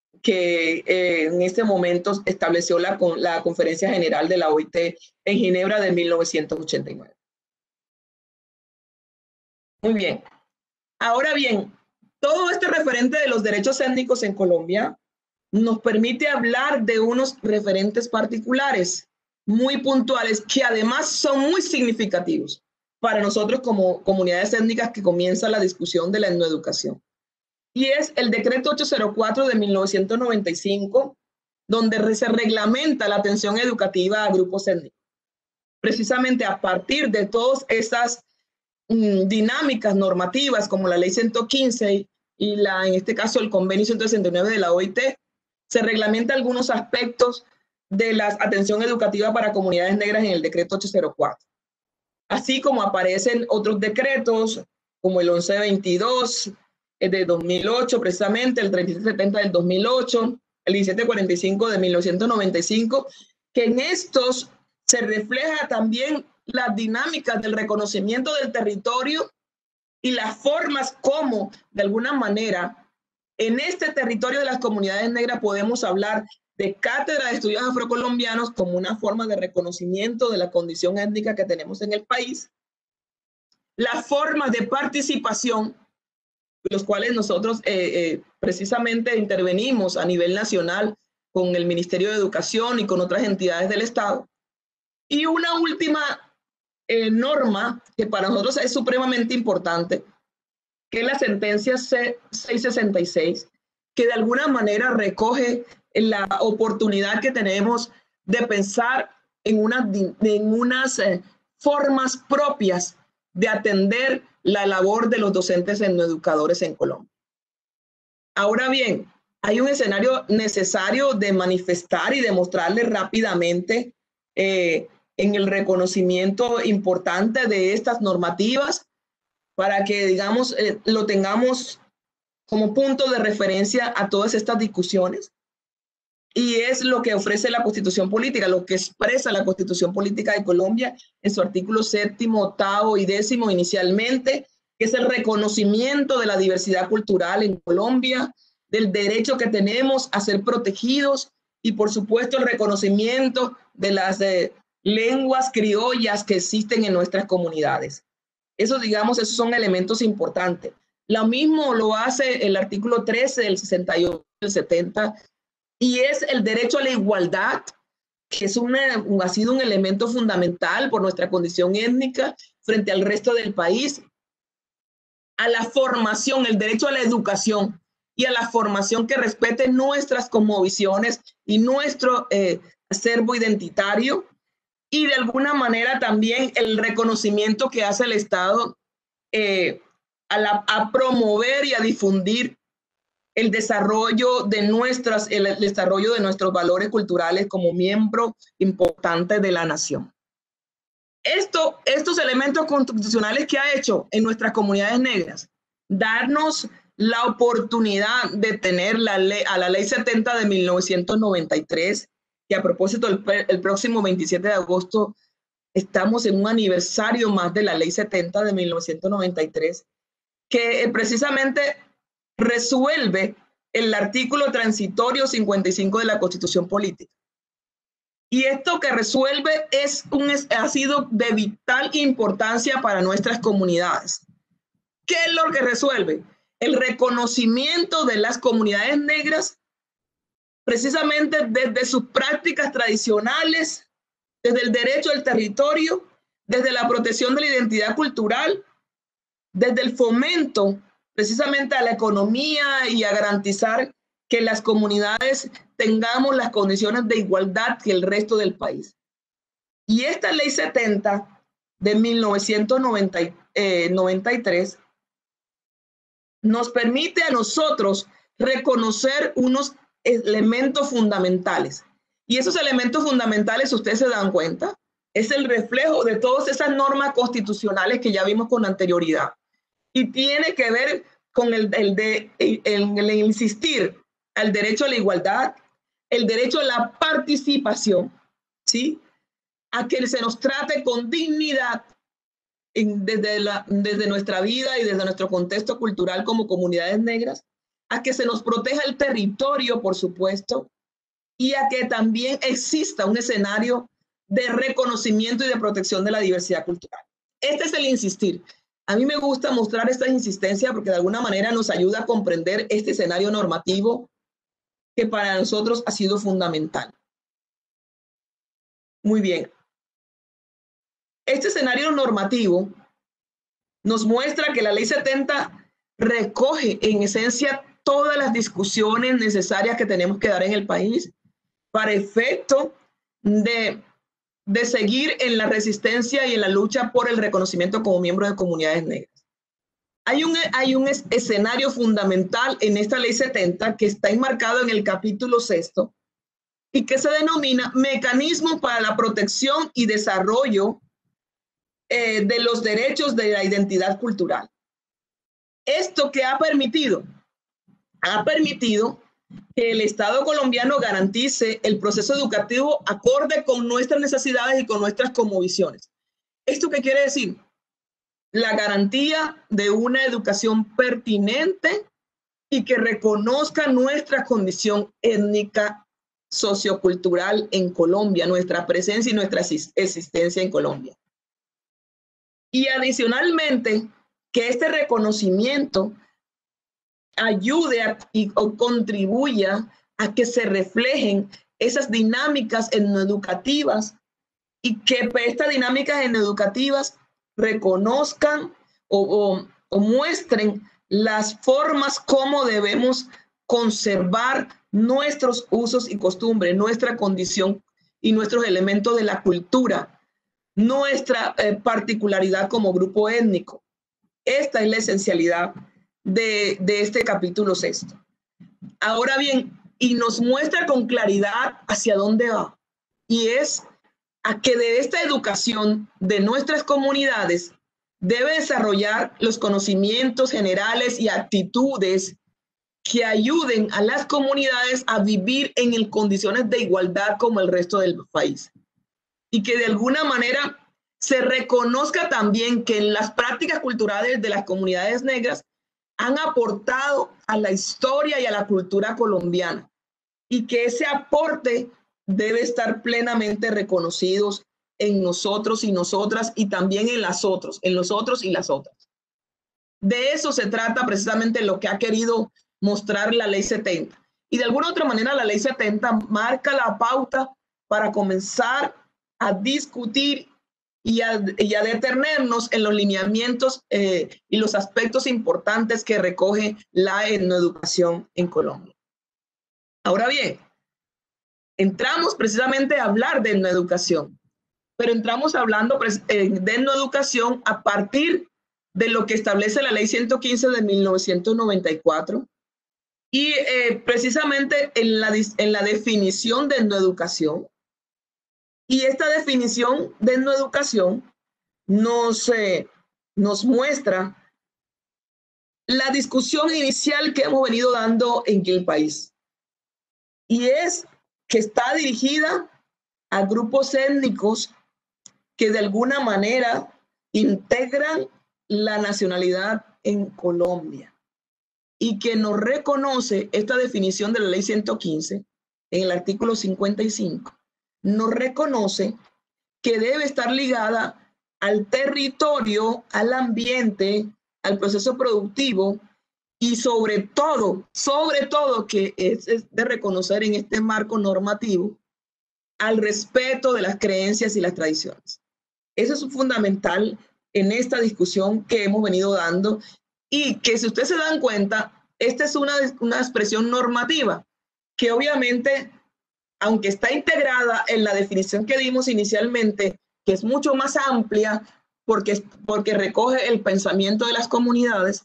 Speaker 3: que eh, en este momento estableció la, la Conferencia General de la O I T en Ginebra de mil novecientos ochenta y nueve. Muy bien. Ahora bien, Todo este referente de los derechos étnicos en Colombia nos permite hablar de unos referentes particulares muy puntuales que además son muy significativos para nosotros como comunidades étnicas que comienza la discusión de la etnoeducación. Y es el decreto ochocientos cuatro de mil novecientos noventa y cinco, donde se reglamenta la atención educativa a grupos étnicos. Precisamente a partir de todas estas mm, dinámicas normativas como la ley ciento quince y la, en este caso el convenio ciento sesenta y nueve de la O I T, se reglamenta algunos aspectos de la atención educativa para comunidades negras en el decreto ochocientos cuatro. Así como aparecen otros decretos como el once veintidós de dos mil ocho, precisamente el treinta y siete setenta del dos mil ocho, el diecisiete cuarenta y cinco de mil novecientos noventa y cinco, que en estos se refleja también las dinámicas del reconocimiento del territorio y las formas como, de alguna manera, en este territorio de las comunidades negras podemos hablar de cátedra de estudios afrocolombianos como una forma de reconocimiento de la condición étnica que tenemos en el país, las formas de participación, los cuales nosotros eh, eh, precisamente intervenimos a nivel nacional con el Ministerio de Educación y con otras entidades del Estado. Y una última eh, norma que para nosotros es supremamente importante, que es la sentencia C seiscientos sesenta y seis, que de alguna manera recoge la oportunidad que tenemos de pensar en, una, en unas eh, formas propias de atender la labor de los docentes etnoeducadores en Colombia. Ahora bien, hay un escenario necesario de manifestar y demostrarle rápidamente eh, en el reconocimiento importante de estas normativas para que, digamos, eh, lo tengamos como punto de referencia a todas estas discusiones. Y es lo que ofrece la Constitución Política, lo que expresa la Constitución Política de Colombia en su artículo séptimo, octavo y décimo inicialmente, que es el reconocimiento de la diversidad cultural en Colombia, del derecho que tenemos a ser protegidos y, por supuesto, el reconocimiento de las eh, lenguas criollas que existen en nuestras comunidades. Eso, digamos, esos son elementos importantes. Lo mismo lo hace el artículo trece del sesenta y ocho del setenta, y es el derecho a la igualdad, que es una, ha sido un elemento fundamental por nuestra condición étnica frente al resto del país, a la formación, el derecho a la educación y a la formación que respete nuestras cosmovisiones y nuestro eh, acervo identitario, y de alguna manera también el reconocimiento que hace el Estado eh, a, la, a promover y a difundir el desarrollo de nuestras, el desarrollo de nuestros valores culturales como miembro importante de la nación. Esto, estos elementos constitucionales que ha hecho en nuestras comunidades negras, darnos la oportunidad de tener la ley, a la ley setenta de mil novecientos noventa y tres, que a propósito el, el próximo veintisiete de agosto estamos en un aniversario más de la ley setenta de mil novecientos noventa y tres, que eh, precisamente resuelve el artículo transitorio cincuenta y cinco de la Constitución Política. Y esto que resuelve es un, ha sido de vital importancia para nuestras comunidades. ¿Qué es lo que resuelve? El reconocimiento de las comunidades negras precisamente desde sus prácticas tradicionales, desde el derecho al territorio, desde la protección de la identidad cultural, desde el fomento precisamente a la economía y a garantizar que las comunidades tengamos las condiciones de igualdad que el resto del país. Y esta ley setenta de mil novecientos noventa y tres nos permite a nosotros reconocer unos elementos fundamentales. Y esos elementos fundamentales, ustedes se dan cuenta, es el reflejo de todas esas normas constitucionales que ya vimos con anterioridad. Y tiene que ver con el, el de el, el insistir al derecho a la igualdad, el derecho a la participación, ¿sí? A que se nos trate con dignidad en, desde, la, desde nuestra vida y desde nuestro contexto cultural como comunidades negras, a que se nos proteja el territorio, por supuesto, y a que también exista un escenario de reconocimiento y de protección de la diversidad cultural. Este es el insistir. A mí me gusta mostrar esta insistencia porque de alguna manera nos ayuda a comprender este escenario normativo que para nosotros ha sido fundamental. Muy bien. Este escenario normativo nos muestra que la Ley setenta recoge en esencia todas las discusiones necesarias que tenemos que dar en el país para efecto de, de seguir en la resistencia y en la lucha por el reconocimiento como miembro de comunidades negras. Hay un, hay un es, escenario fundamental en esta Ley setenta que está enmarcado en el capítulo sexto y que se denomina Mecanismo para la Protección y Desarrollo eh, de los Derechos de la Identidad Cultural. ¿Esto qué ha permitido? Ha permitido que el Estado colombiano garantice el proceso educativo acorde con nuestras necesidades y con nuestras cosmovisiones. ¿Esto qué quiere decir? La garantía de una educación pertinente y que reconozca nuestra condición étnica, sociocultural en Colombia, nuestra presencia y nuestra existencia en Colombia. Y adicionalmente, que este reconocimiento ayude a, y o contribuya a que se reflejen esas dinámicas etnoeducativas y que estas dinámicas etnoeducativas reconozcan o, o, o muestren las formas como debemos conservar nuestros usos y costumbres, nuestra condición y nuestros elementos de la cultura, nuestra eh, particularidad como grupo étnico. Esta es la esencialidad de, de este capítulo sexto. Ahora bien, y nos muestra con claridad hacia dónde va, y es a que de esta educación de nuestras comunidades debe desarrollar los conocimientos generales y actitudes que ayuden a las comunidades a vivir en condiciones de igualdad como el resto del país. Y que de alguna manera se reconozca también que en las prácticas culturales de las comunidades negras han aportado a la historia y a la cultura colombiana. Y que ese aporte debe estar plenamente reconocidos en nosotros y nosotras y también en las otros, en los otros y las otras. De eso se trata precisamente lo que ha querido mostrar la Ley setenta. Y de alguna otra manera la Ley setenta marca la pauta para comenzar a discutir y a, y a detenernos en los lineamientos eh, y los aspectos importantes que recoge la etnoeducación en Colombia. Ahora bien, entramos precisamente a hablar de etnoeducación, pero entramos hablando de etnoeducación a partir de lo que establece la Ley ciento quince de mil novecientos noventa y cuatro y eh, precisamente en la, en la definición de etnoeducación. Y esta definición de etnoeducación nos, eh, nos muestra la discusión inicial que hemos venido dando en el país. Y es que está dirigida a grupos étnicos que de alguna manera integran la nacionalidad en Colombia y que nos reconoce esta definición de la Ley ciento quince en el artículo cincuenta y cinco, nos reconoce que debe estar ligada al territorio, al ambiente, al proceso productivo y sobre todo, sobre todo que es, es de reconocer en este marco normativo al respeto de las creencias y las tradiciones. Eso es fundamental en esta discusión que hemos venido dando y que si ustedes se dan cuenta, esta es una, una expresión normativa que obviamente, aunque está integrada en la definición que dimos inicialmente, que es mucho más amplia porque, porque recoge el pensamiento de las comunidades,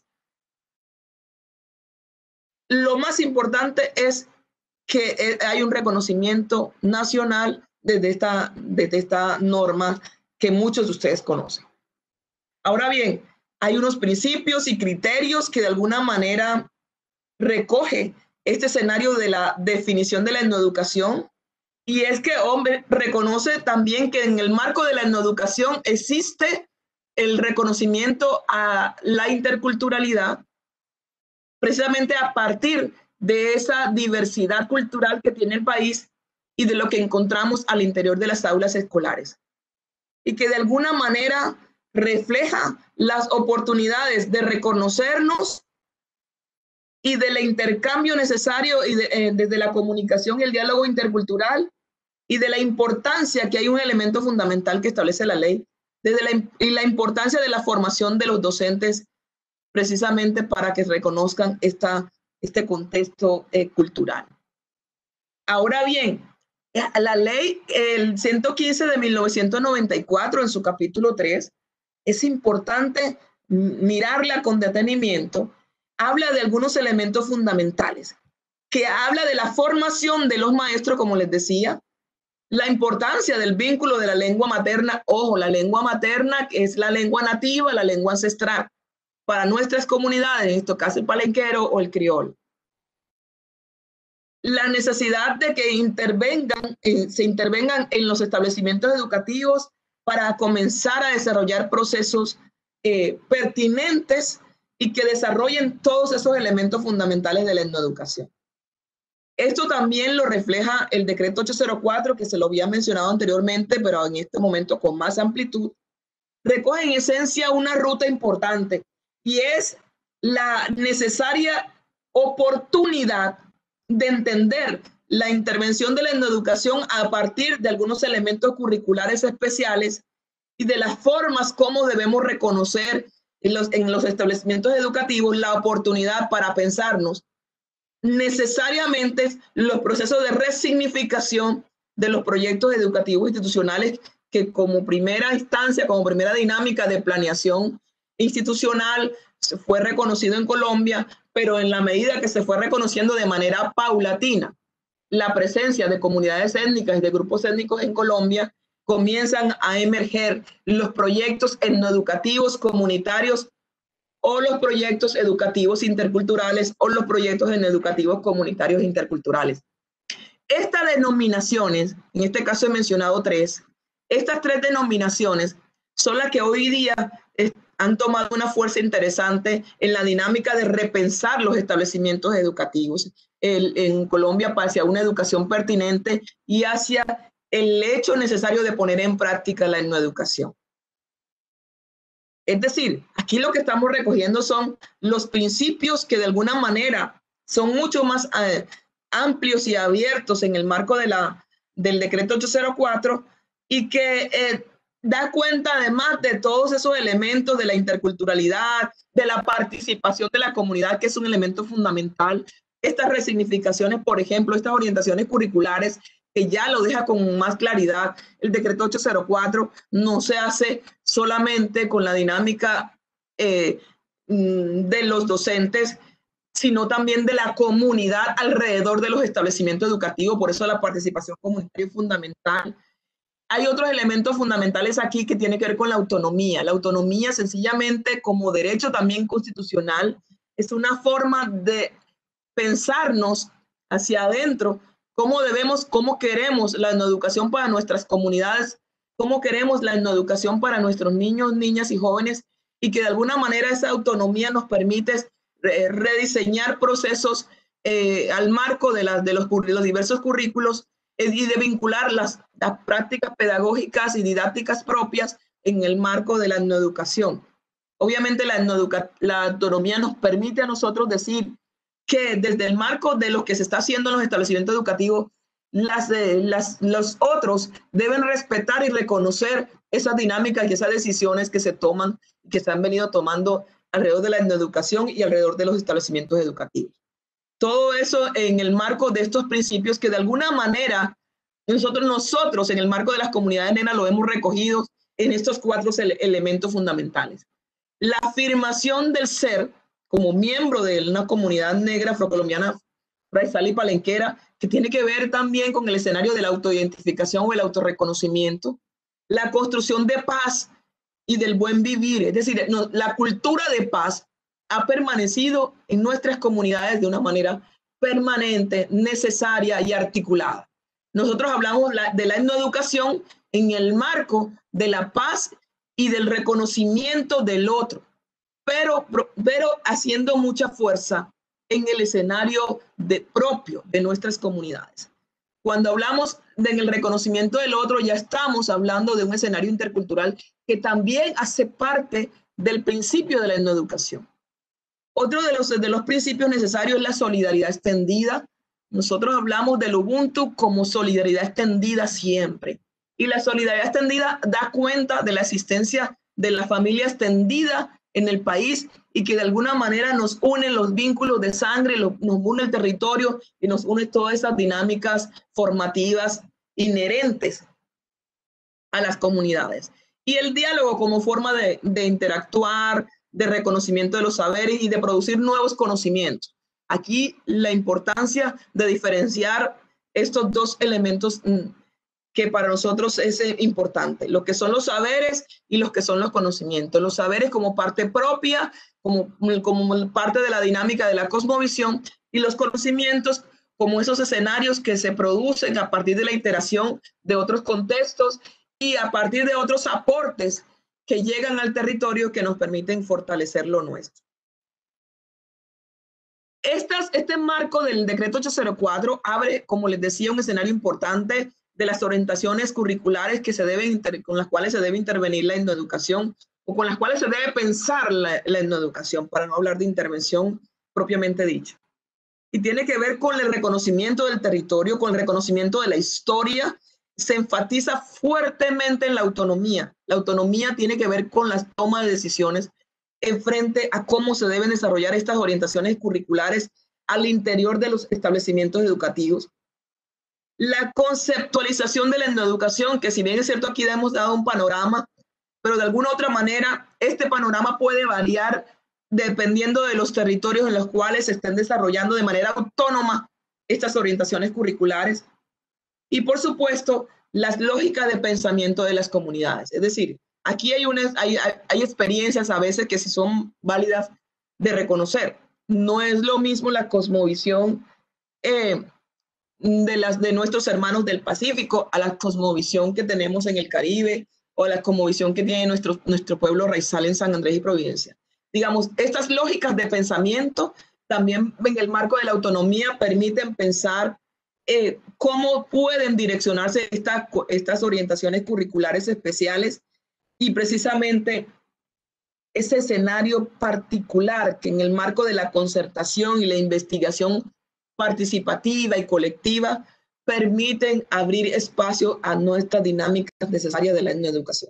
Speaker 3: lo más importante es que hay un reconocimiento nacional desde esta, desde esta norma que muchos de ustedes conocen. Ahora bien, hay unos principios y criterios que de alguna manera recoge este escenario de la definición de la etnoeducación, y es que, hombre, reconoce también que en el marco de la etnoeducación existe el reconocimiento a la interculturalidad, precisamente a partir de esa diversidad cultural que tiene el país y de lo que encontramos al interior de las aulas escolares. Y que de alguna manera refleja las oportunidades de reconocernos y del intercambio necesario y de, eh, desde la comunicación y el diálogo intercultural, y de la importancia que hay un elemento fundamental que establece la ley, desde la, y la importancia de la formación de los docentes precisamente para que reconozcan esta, este contexto eh, cultural. Ahora bien, la ley, el ciento quince de mil novecientos noventa y cuatro, en su capítulo tres, es importante mirarla con detenimiento, habla de algunos elementos fundamentales, que habla de la formación de los maestros, como les decía, la importancia del vínculo de la lengua materna. Ojo, la lengua materna es la lengua nativa, la lengua ancestral, para nuestras comunidades, en este caso el palenquero o el criol. La necesidad de que intervengan, eh, se intervengan en los establecimientos educativos para comenzar a desarrollar procesos eh, pertinentes y que desarrollen todos esos elementos fundamentales de la etnoeducación. Esto también lo refleja el decreto ochocientos cuatro, que se lo había mencionado anteriormente, pero en este momento con más amplitud. Recoge en esencia una ruta importante y es la necesaria oportunidad de entender la intervención de la etnoeducación a partir de algunos elementos curriculares especiales y de las formas como debemos reconocer en los, en los establecimientos educativos la oportunidad para pensarnos necesariamente los procesos de resignificación de los proyectos educativos institucionales que como primera instancia, como primera dinámica de planeación institucional se fue reconocido en Colombia, pero en la medida que se fue reconociendo de manera paulatina la presencia de comunidades étnicas y de grupos étnicos en Colombia, comienzan a emerger los proyectos etnoeducativos comunitarios o los proyectos educativos interculturales o los proyectos educativos comunitarios interculturales. Estas denominaciones, en este caso he mencionado tres, estas tres denominaciones son las que hoy día eh, han tomado una fuerza interesante en la dinámica de repensar los establecimientos educativos el, en Colombia hacia una educación pertinente y hacia el hecho necesario de poner en práctica la etnoeducación. Es decir, aquí lo que estamos recogiendo son los principios que de alguna manera son mucho más eh, amplios y abiertos en el marco de la, del decreto ochocientos cuatro y que eh, da cuenta además de todos esos elementos de la interculturalidad, de la participación de la comunidad, que es un elemento fundamental. Estas resignificaciones, por ejemplo, estas orientaciones curriculares, que ya lo deja con más claridad. El decreto ochocientos cuatro no se hace solamente con la dinámica eh, de los docentes, sino también de la comunidad alrededor de los establecimientos educativos. Por eso la participación comunitaria es fundamental. Hay otros elementos fundamentales aquí que tienen que ver con la autonomía. La autonomía, sencillamente, como derecho también constitucional, es una forma de pensarnos hacia adentro cómo debemos, cómo queremos la etnoeducación para nuestras comunidades, cómo queremos la etnoeducación para nuestros niños, niñas y jóvenes, y que de alguna manera esa autonomía nos permite eh, rediseñar procesos eh, al marco de, la, de, los, de los diversos currículos eh, y de vincular las, las prácticas pedagógicas y didácticas propias en el marco de la etnoeducación. Obviamente la, etnoeduca, la autonomía nos permite a nosotros decir que desde el marco de lo que se está haciendo en los establecimientos educativos, las, eh, las, los otros deben respetar y reconocer esas dinámicas y esas decisiones que se toman, que se han venido tomando alrededor de la etnoeducación y alrededor de los establecimientos educativos. Todo eso en el marco de estos principios que de alguna manera nosotros, nosotros en el marco de las comunidades nenas lo hemos recogido en estos cuatro ele elementos fundamentales. La afirmación del ser como miembro de una comunidad negra afrocolombiana, raizal y palenquera, que tiene que ver también con el escenario de la autoidentificación o el autorreconocimiento, la construcción de paz y del buen vivir. Es decir, no, la cultura de paz ha permanecido en nuestras comunidades de una manera permanente, necesaria y articulada. Nosotros hablamos la, de la etnoeducación en el marco de la paz y del reconocimiento del otro, pero, pero haciendo mucha fuerza en el escenario de, propio de nuestras comunidades. Cuando hablamos del reconocimiento del otro, ya estamos hablando de un escenario intercultural que también hace parte del principio de la etnoeducación. Otro de los, de los principios necesarios es la solidaridad extendida. Nosotros hablamos del Ubuntu como solidaridad extendida siempre. Y la solidaridad extendida da cuenta de la existencia de la familia extendida en el país y que de alguna manera nos unen los vínculos de sangre, lo, nos une el territorio y nos une todas esas dinámicas formativas inherentes a las comunidades. Y el diálogo como forma de, de interactuar, de reconocimiento de los saberes y de producir nuevos conocimientos. Aquí la importancia de diferenciar estos dos elementos que para nosotros es importante, lo que son los saberes y los que son los conocimientos. Los saberes como parte propia, como, como parte de la dinámica de la cosmovisión, y los conocimientos como esos escenarios que se producen a partir de la interacción de otros contextos y a partir de otros aportes que llegan al territorio que nos permiten fortalecer lo nuestro. Estas, este marco del decreto ochocientos cuatro abre, como les decía, un escenario importante de las orientaciones curriculares que se deben con las cuales se debe intervenir la etnoeducación o con las cuales se debe pensar la, la etnoeducación, para no hablar de intervención propiamente dicha. Y tiene que ver con el reconocimiento del territorio, con el reconocimiento de la historia. Se enfatiza fuertemente en la autonomía. La autonomía tiene que ver con la toma de decisiones en frente a cómo se deben desarrollar estas orientaciones curriculares al interior de los establecimientos educativos. La conceptualización de la etnoeducación, que si bien es cierto aquí hemos dado un panorama, pero de alguna otra manera este panorama puede variar dependiendo de los territorios en los cuales se estén desarrollando de manera autónoma estas orientaciones curriculares. Y por supuesto, las lógicas de pensamiento de las comunidades. Es decir, aquí hay, unas, hay, hay, hay experiencias a veces que sí son válidas de reconocer. No es lo mismo la cosmovisión eh, de, las, de nuestros hermanos del Pacífico a la cosmovisión que tenemos en el Caribe o a la cosmovisión que tiene nuestro, nuestro pueblo raizal en San Andrés y Providencia. Digamos, estas lógicas de pensamiento también en el marco de la autonomía permiten pensar eh, cómo pueden direccionarse esta, estas orientaciones curriculares especiales y precisamente ese escenario particular que en el marco de la concertación y la investigación participativa y colectiva permiten abrir espacio a nuestras dinámicas necesarias de la etnoeducación.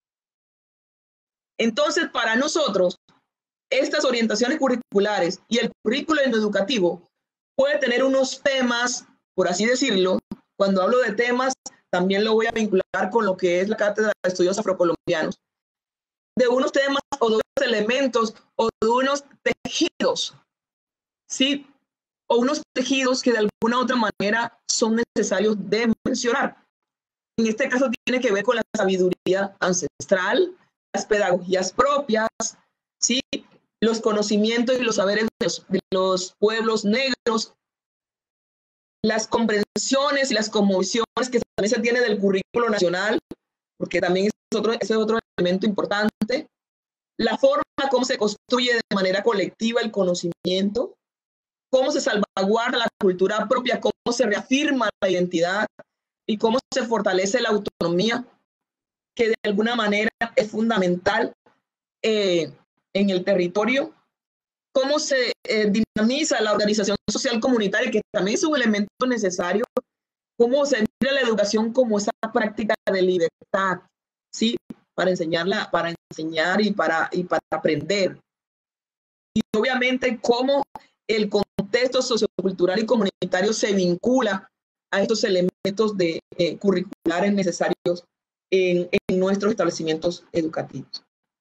Speaker 3: Entonces, para nosotros, estas orientaciones curriculares y el currículo educativo puede tener unos temas, por así decirlo. Cuando hablo de temas, también lo voy a vincular con lo que es la Cátedra de Estudios Afrocolombianos, de unos temas o de unos elementos o de unos tejidos, ¿sí? O unos tejidos que de alguna u otra manera son necesarios de mencionar. En este caso tiene que ver con la sabiduría ancestral, las pedagogías propias, ¿sí? Los conocimientos y los saberes de los, de los pueblos negros, las comprensiones y las conmociones que también se tiene del currículo nacional, porque también es otro, ese es otro elemento importante, la forma como se construye de manera colectiva el conocimiento, cómo se salvaguarda la cultura propia, cómo se reafirma la identidad y cómo se fortalece la autonomía, que de alguna manera es fundamental eh, en el territorio, cómo se eh, dinamiza la organización social comunitaria, que también es un elemento necesario, cómo se mira la educación como esa práctica de libertad, ¿sí? Para enseñarla, para enseñar y para, y para aprender. Y obviamente cómo el contexto sociocultural y comunitario se vincula a estos elementos de, eh, curriculares necesarios en, en nuestros establecimientos educativos.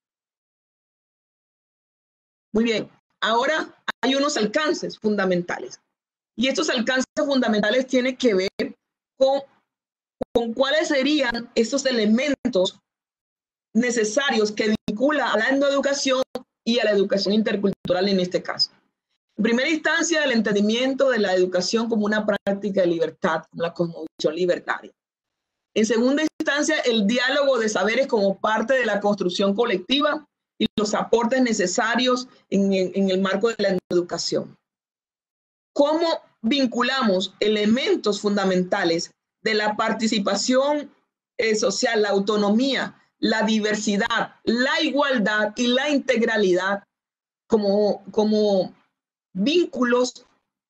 Speaker 3: Muy bien, ahora hay unos alcances fundamentales. Y estos alcances fundamentales tienen que ver con, con cuáles serían esos elementos necesarios que vincula a la etnoeducación y a la educación intercultural en este caso. En primera instancia, el entendimiento de la educación como una práctica de libertad, como la cosmovisión libertaria. En segunda instancia, el diálogo de saberes como parte de la construcción colectiva y los aportes necesarios en, en, en el marco de la educación. ¿Cómo vinculamos elementos fundamentales de la participación eh, social, la autonomía, la diversidad, la igualdad y la integralidad como, como vínculos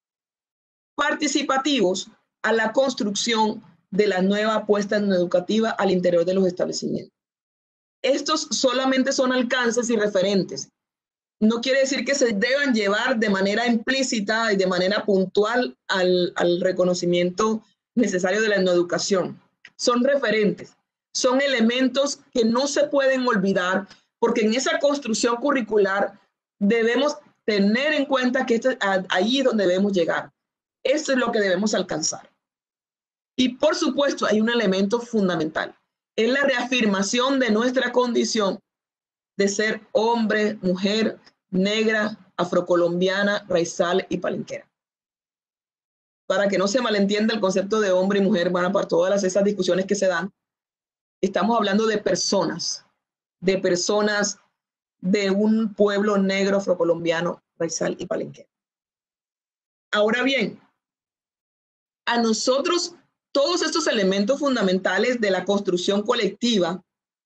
Speaker 3: participativos a la construcción de la nueva apuesta educativa al interior de los establecimientos. Estos solamente son alcances y referentes. No quiere decir que se deban llevar de manera implícita y de manera puntual al, al reconocimiento necesario de la educación. Son referentes, son elementos que no se pueden olvidar, porque en esa construcción curricular debemos tener en cuenta que este, ahí es donde debemos llegar. Esto es lo que debemos alcanzar. Y por supuesto hay un elemento fundamental, es la reafirmación de nuestra condición de ser hombre, mujer, negra, afrocolombiana, raizal y palenquera. Para que no se malentienda el concepto de hombre y mujer, bueno, para todas esas discusiones que se dan, estamos hablando de personas, de personas de un pueblo negro, afrocolombiano, raizal y palenquera. Ahora bien, a nosotros todos estos elementos fundamentales de la construcción colectiva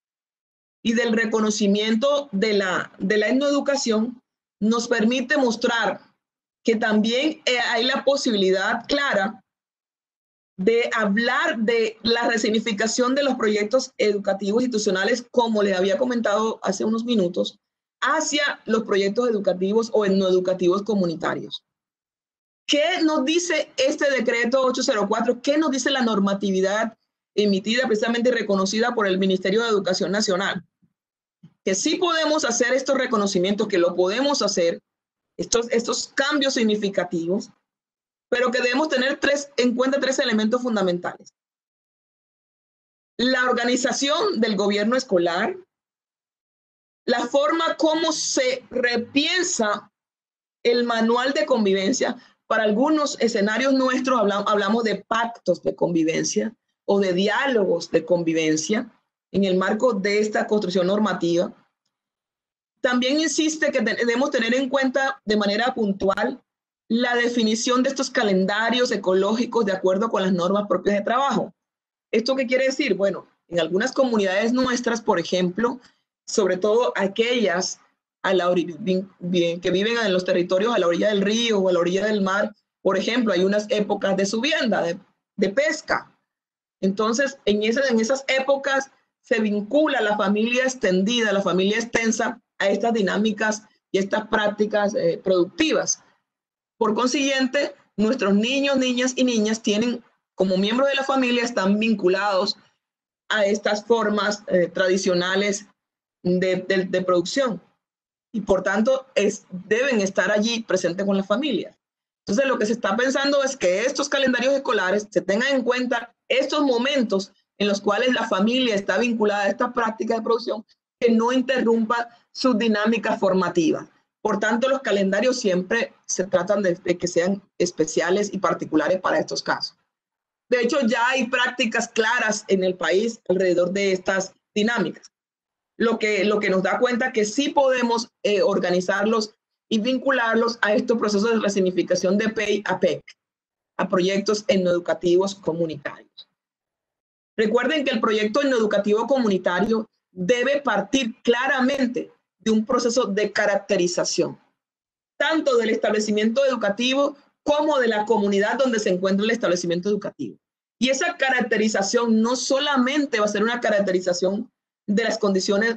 Speaker 3: y del reconocimiento de la, de la etnoeducación nos permite mostrar que también hay la posibilidad clara de hablar de la resignificación de los proyectos educativos institucionales, como les había comentado hace unos minutos, hacia los proyectos educativos o etnoeducativos comunitarios. ¿Qué nos dice este decreto ochocientos cuatro? ¿Qué nos dice la normatividad emitida precisamente y reconocida por el Ministerio de Educación Nacional? Que sí podemos hacer estos reconocimientos, que lo podemos hacer, estos, estos cambios significativos, pero que debemos tener tres, en cuenta tres elementos fundamentales. La organización del gobierno escolar, la forma como se repiensa el manual de convivencia. Para algunos escenarios nuestros hablamos, hablamos de pactos de convivencia o de diálogos de convivencia en el marco de esta construcción normativa. También insiste que debemos tener en cuenta de manera puntual la definición de estos calendarios ecológicos de acuerdo con las normas propias de trabajo. ¿Esto qué quiere decir? Bueno, en algunas comunidades nuestras, por ejemplo, sobre todo aquellas a la bien, que viven en los territorios a la orilla del río o a la orilla del mar, por ejemplo, hay unas épocas de subienda, de, de pesca. Entonces, en, ese, en esas épocas se vincula la familia extendida, la familia extensa a estas dinámicas y estas prácticas eh, productivas. Por consiguiente, nuestros niños, niñas y niñas tienen, como miembros de la familia, están vinculados a estas formas eh, tradicionales de, de, de producción. Y por tanto es, deben estar allí presentes con la familia. Entonces lo que se está pensando es que estos calendarios escolares se tengan en cuenta estos momentos en los cuales la familia está vinculada a esta práctica de producción, que no interrumpa sus dinámicas formativas. Por tanto, los calendarios siempre se tratan de, de que sean especiales y particulares para estos casos. De hecho, ya hay prácticas claras en el país alrededor de estas dinámicas. Lo que, lo que nos da cuenta que sí podemos eh, organizarlos y vincularlos a estos procesos de resignificación de P E I a P E C, a proyectos etnoeducativos comunitarios. Recuerden que el proyecto etnoeducativo comunitario debe partir claramente de un proceso de caracterización, tanto del establecimiento educativo como de la comunidad donde se encuentra el establecimiento educativo. Y esa caracterización no solamente va a ser una caracterización de las condiciones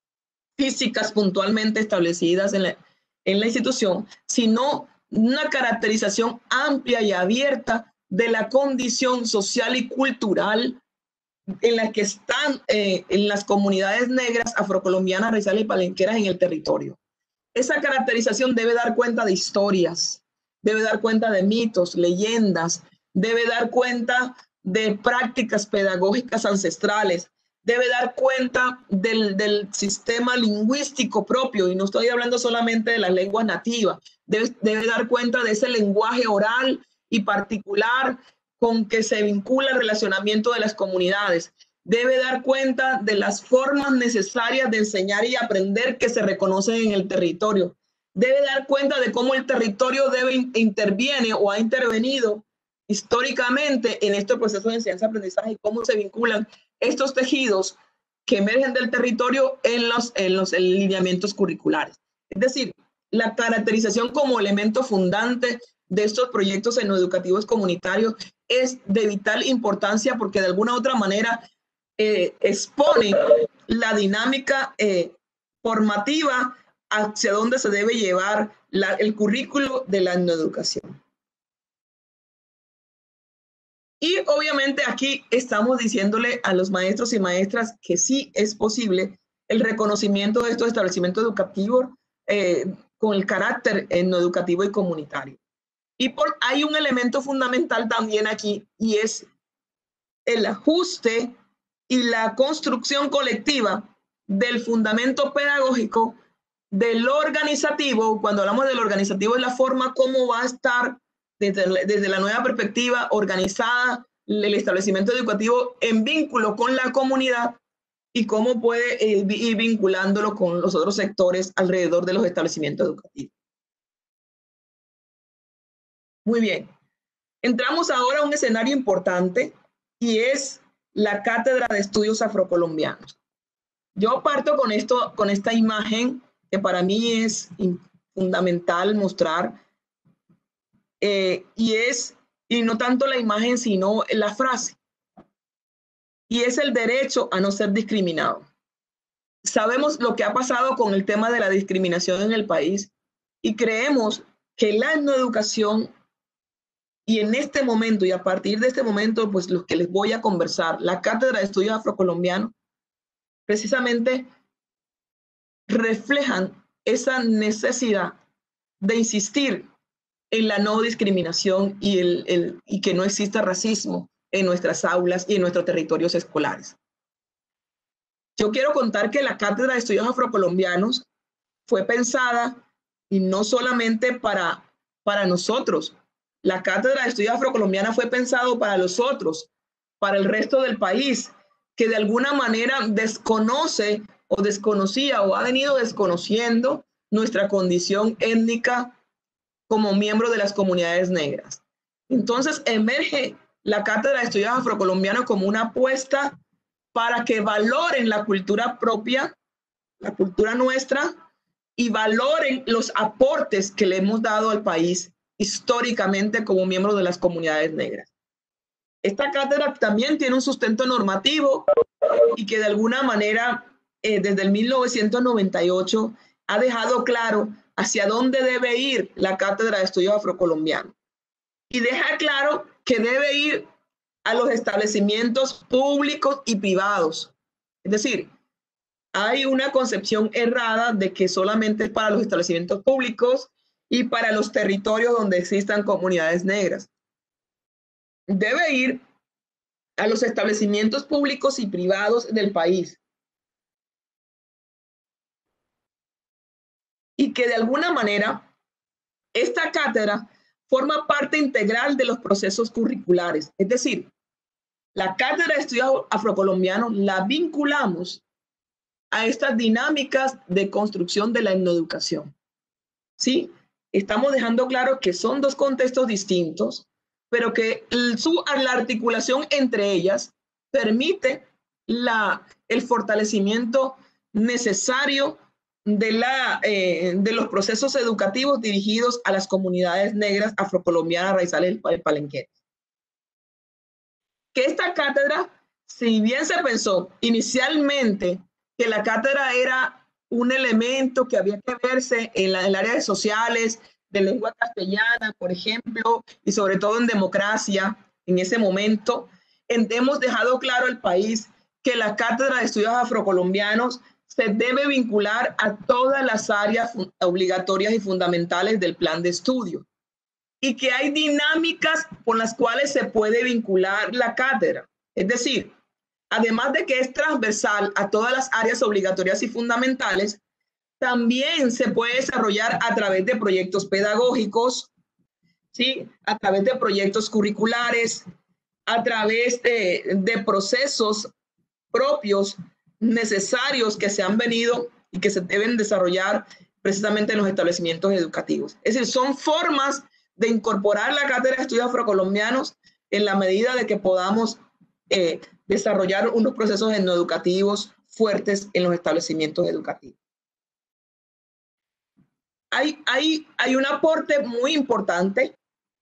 Speaker 3: físicas puntualmente establecidas en la, en la institución, sino una caracterización amplia y abierta de la condición social y cultural en la que están eh, en las comunidades negras, afrocolombianas, raizales y palenqueras en el territorio. Esa caracterización debe dar cuenta de historias, debe dar cuenta de mitos, leyendas, debe dar cuenta de prácticas pedagógicas ancestrales, debe dar cuenta del, del sistema lingüístico propio, y no estoy hablando solamente de las lenguas nativas, debe, debe dar cuenta de ese lenguaje oral y particular con que se vincula el relacionamiento de las comunidades, debe dar cuenta de las formas necesarias de enseñar y aprender que se reconocen en el territorio, debe dar cuenta de cómo el territorio debe interviene o ha intervenido históricamente en este proceso de enseñanza-aprendizaje y cómo se vinculan estos tejidos que emergen del territorio en los, en los en lineamientos curriculares. Es decir, la caracterización como elemento fundante de estos proyectos etnoeducativos comunitarios es de vital importancia porque de alguna u otra manera eh, expone la dinámica eh, formativa hacia dónde se debe llevar la, el currículo de la etnoeducación. Y obviamente aquí estamos diciéndole a los maestros y maestras que sí es posible el reconocimiento de estos establecimientos educativos eh, con el carácter etnoeducativo y comunitario. Y por, hay un elemento fundamental también aquí y es el ajuste y la construcción colectiva del fundamento pedagógico, del organizativo. Cuando hablamos del organizativo es la forma como va a estar desde, desde la nueva perspectiva organizada el establecimiento educativo en vínculo con la comunidad y cómo puede eh, ir vinculándolo con los otros sectores alrededor de los establecimientos educativos. Muy bien, entramos ahora a un escenario importante y es la Cátedra de Estudios Afrocolombianos. Yo parto con, esto, con esta imagen que para mí es fundamental mostrar eh, y es, y no tanto la imagen sino la frase, y es el derecho a no ser discriminado. Sabemos lo que ha pasado con el tema de la discriminación en el país y creemos que la etnoeducación y en este momento y a partir de este momento pues lo que les voy a conversar, la Cátedra de Estudios Afrocolombianos precisamente reflejan esa necesidad de insistir en la no discriminación y, el, el, y que no exista racismo en nuestras aulas y en nuestros territorios escolares. Yo quiero contar que la Cátedra de Estudios Afrocolombianos fue pensada y no solamente para, para nosotros. La Cátedra de Estudios Afrocolombianos fue pensado para los otros, para el resto del país, que de alguna manera desconoce o desconocía o ha venido desconociendo nuestra condición étnica como miembro de las comunidades negras. Entonces emerge la Cátedra de Estudios Afrocolombianos como una apuesta para que valoren la cultura propia, la cultura nuestra, y valoren los aportes que le hemos dado al país históricamente como miembros de las comunidades negras. Esta cátedra también tiene un sustento normativo y que de alguna manera eh, desde el mil novecientos noventa y ocho ha dejado claro hacia dónde debe ir la Cátedra de Estudios Afrocolombianos. Y deja claro que debe ir a los establecimientos públicos y privados. Es decir, hay una concepción errada de que solamente es para los establecimientos públicos y para los territorios donde existan comunidades negras. Debe ir a los establecimientos públicos y privados del país. Y que de alguna manera esta cátedra forma parte integral de los procesos curriculares. Es decir, la Cátedra de Estudios Afrocolombianos la vinculamos a estas dinámicas de construcción de la etnoeducación. ¿Sí? Estamos dejando claro que son dos contextos distintos, pero que su, la articulación entre ellas permite la, el fortalecimiento necesario de, la, eh, de los procesos educativos dirigidos a las comunidades negras afrocolombianas raizales del Palenquero. Que esta cátedra, si bien se pensó inicialmente que la cátedra era un elemento que había que verse en, la, en el área de sociales, de lengua castellana, por ejemplo, y sobre todo en democracia, en ese momento, en, hemos dejado claro al país que la Cátedra de Estudios Afrocolombianos se debe vincular a todas las áreas obligatorias y fundamentales del plan de estudio y que hay dinámicas por las cuales se puede vincular la cátedra. Es decir, además de que es transversal a todas las áreas obligatorias y fundamentales, también se puede desarrollar a través de proyectos pedagógicos, ¿sí? A través de proyectos curriculares, a través de, de procesos propios necesarios que se han venido y que se deben desarrollar precisamente en los establecimientos educativos. Es decir, son formas de incorporar la cátedra de estudios afrocolombianos en la medida de que podamos eh, desarrollar unos procesos etnoeducativos fuertes en los establecimientos educativos. Hay, hay, hay un aporte muy importante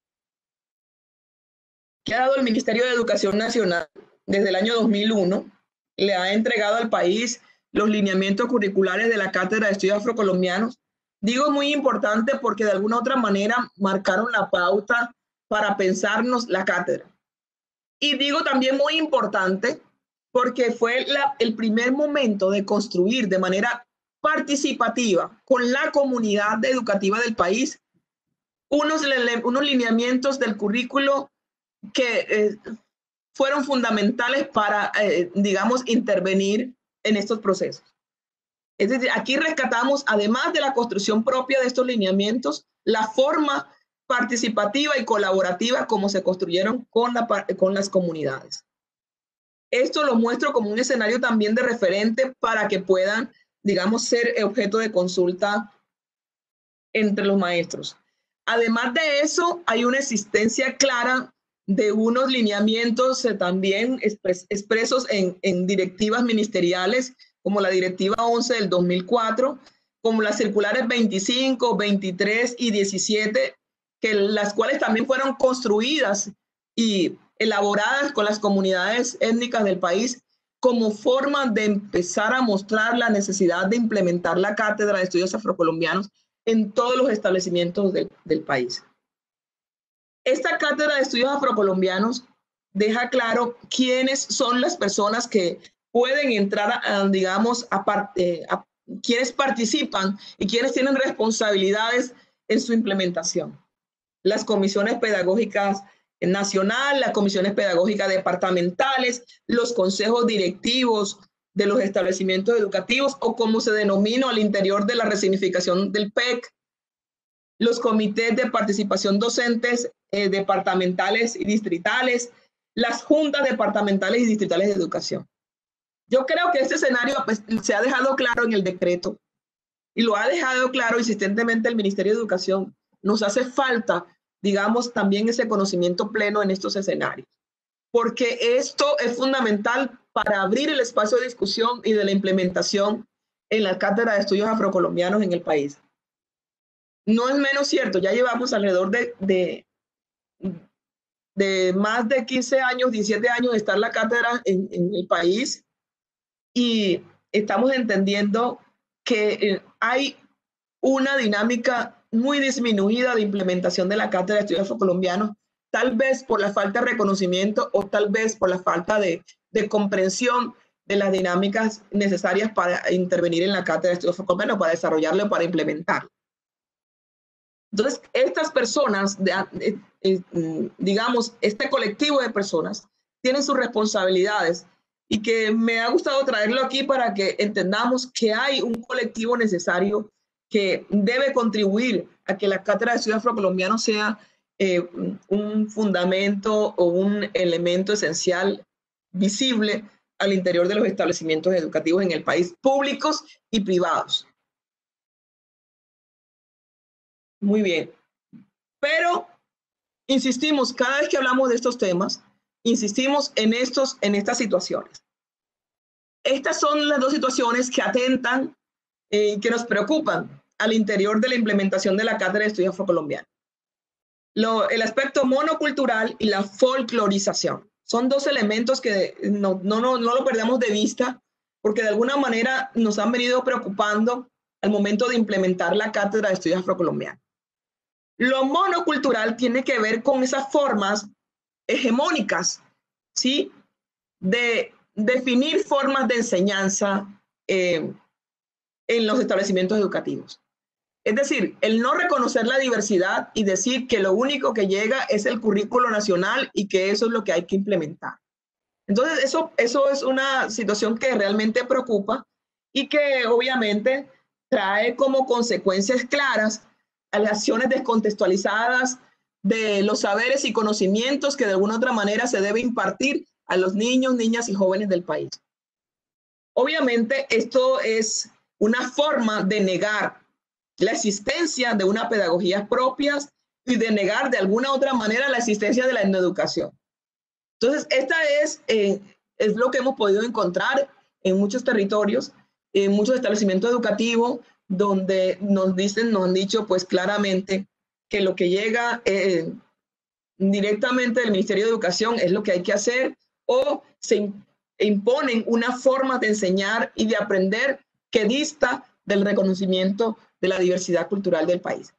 Speaker 3: que ha dado el Ministerio de Educación Nacional desde el año dos mil uno. Le ha entregado al país los lineamientos curriculares de la Cátedra de Estudios Afrocolombianos. Digo muy importante porque de alguna otra manera marcaron la pauta para pensarnos la cátedra. Y digo también muy importante porque fue la, el primer momento de construir de manera participativa con la comunidad educativa del país unos, unos lineamientos del currículo que eh, fueron fundamentales para, eh, digamos, intervenir en estos procesos. Es decir, aquí rescatamos, además de la construcción propia de estos lineamientos, la forma participativa y colaborativa como se construyeron con, la, con las comunidades. Esto lo muestro como un escenario también de referente para que puedan, digamos, ser objeto de consulta entre los maestros. Además de eso, hay una existencia clara de unos lineamientos eh, también expres, expresos en, en directivas ministeriales, como la Directiva once del dos mil cuatro, como las circulares veinticinco, veintitrés y diecisiete, que las cuales también fueron construidas y elaboradas con las comunidades étnicas del país como forma de empezar a mostrar la necesidad de implementar la Cátedra de Estudios Afrocolombianos en todos los establecimientos del, del país. Esta Cátedra de Estudios Afrocolombianos deja claro quiénes son las personas que pueden entrar, a, a, digamos, a, parte, a quienes participan y quienes tienen responsabilidades en su implementación. Las comisiones pedagógicas nacional, las comisiones pedagógicas departamentales, los consejos directivos de los establecimientos educativos, o como se denomina al interior de la resignificación del P E C, los comités de participación docentes eh, departamentales y distritales, las juntas departamentales y distritales de educación. Yo creo que este escenario pues, se ha dejado claro en el decreto y lo ha dejado claro insistentemente el Ministerio de Educación. Nos hace falta, digamos, también ese conocimiento pleno en estos escenarios, porque esto es fundamental para abrir el espacio de discusión y de la implementación en la Cátedra de Estudios Afrocolombianos en el país. No es menos cierto, ya llevamos alrededor de, de, de más de quince años, diecisiete años de estar la cátedra en, en el país y estamos entendiendo que eh, hay una dinámica muy disminuida de implementación de la Cátedra de Estudios Afrocolombianos, tal vez por la falta de reconocimiento o tal vez por la falta de, de comprensión de las dinámicas necesarias para intervenir en la Cátedra de Estudios Afrocolombianos, para desarrollarlo o para implementarlo. Entonces, estas personas, de, eh, eh, digamos, este colectivo de personas, tienen sus responsabilidades y que me ha gustado traerlo aquí para que entendamos que hay un colectivo necesario que debe contribuir a que la Cátedra de Estudios Afrocolombianos sea eh, un fundamento o un elemento esencial visible al interior de los establecimientos educativos en el país, públicos y privados. Muy bien. Pero insistimos, cada vez que hablamos de estos temas, insistimos en, estos, en estas situaciones. Estas son las dos situaciones que atentan y eh, que nos preocupan al interior de la implementación de la Cátedra de Estudios Afrocolombianos. Lo, el aspecto monocultural y la folclorización. Son dos elementos que no, no, no, no lo perdamos de vista porque de alguna manera nos han venido preocupando al momento de implementar la Cátedra de Estudios Afrocolombianos. Lo monocultural tiene que ver con esas formas hegemónicas, ¿sí? De definir formas de enseñanza eh, en los establecimientos educativos. Es decir, el no reconocer la diversidad y decir que lo único que llega es el currículo nacional y que eso es lo que hay que implementar. Entonces, eso, eso es una situación que realmente preocupa y que obviamente trae como consecuencias claras a las acciones descontextualizadas de los saberes y conocimientos que de alguna otra manera se debe impartir a los niños, niñas y jóvenes del país. Obviamente, esto es una forma de negar la existencia de una pedagogía propia y de negar de alguna otra manera la existencia de la etnoeducación. Entonces, esta es, eh, es lo que hemos podido encontrar en muchos territorios, en muchos establecimientos educativos, donde nos dicen, nos han dicho pues claramente que lo que llega eh, directamente del Ministerio de Educación es lo que hay que hacer, o se imponen una forma de enseñar y de aprender que dista del reconocimiento de la diversidad cultural del país.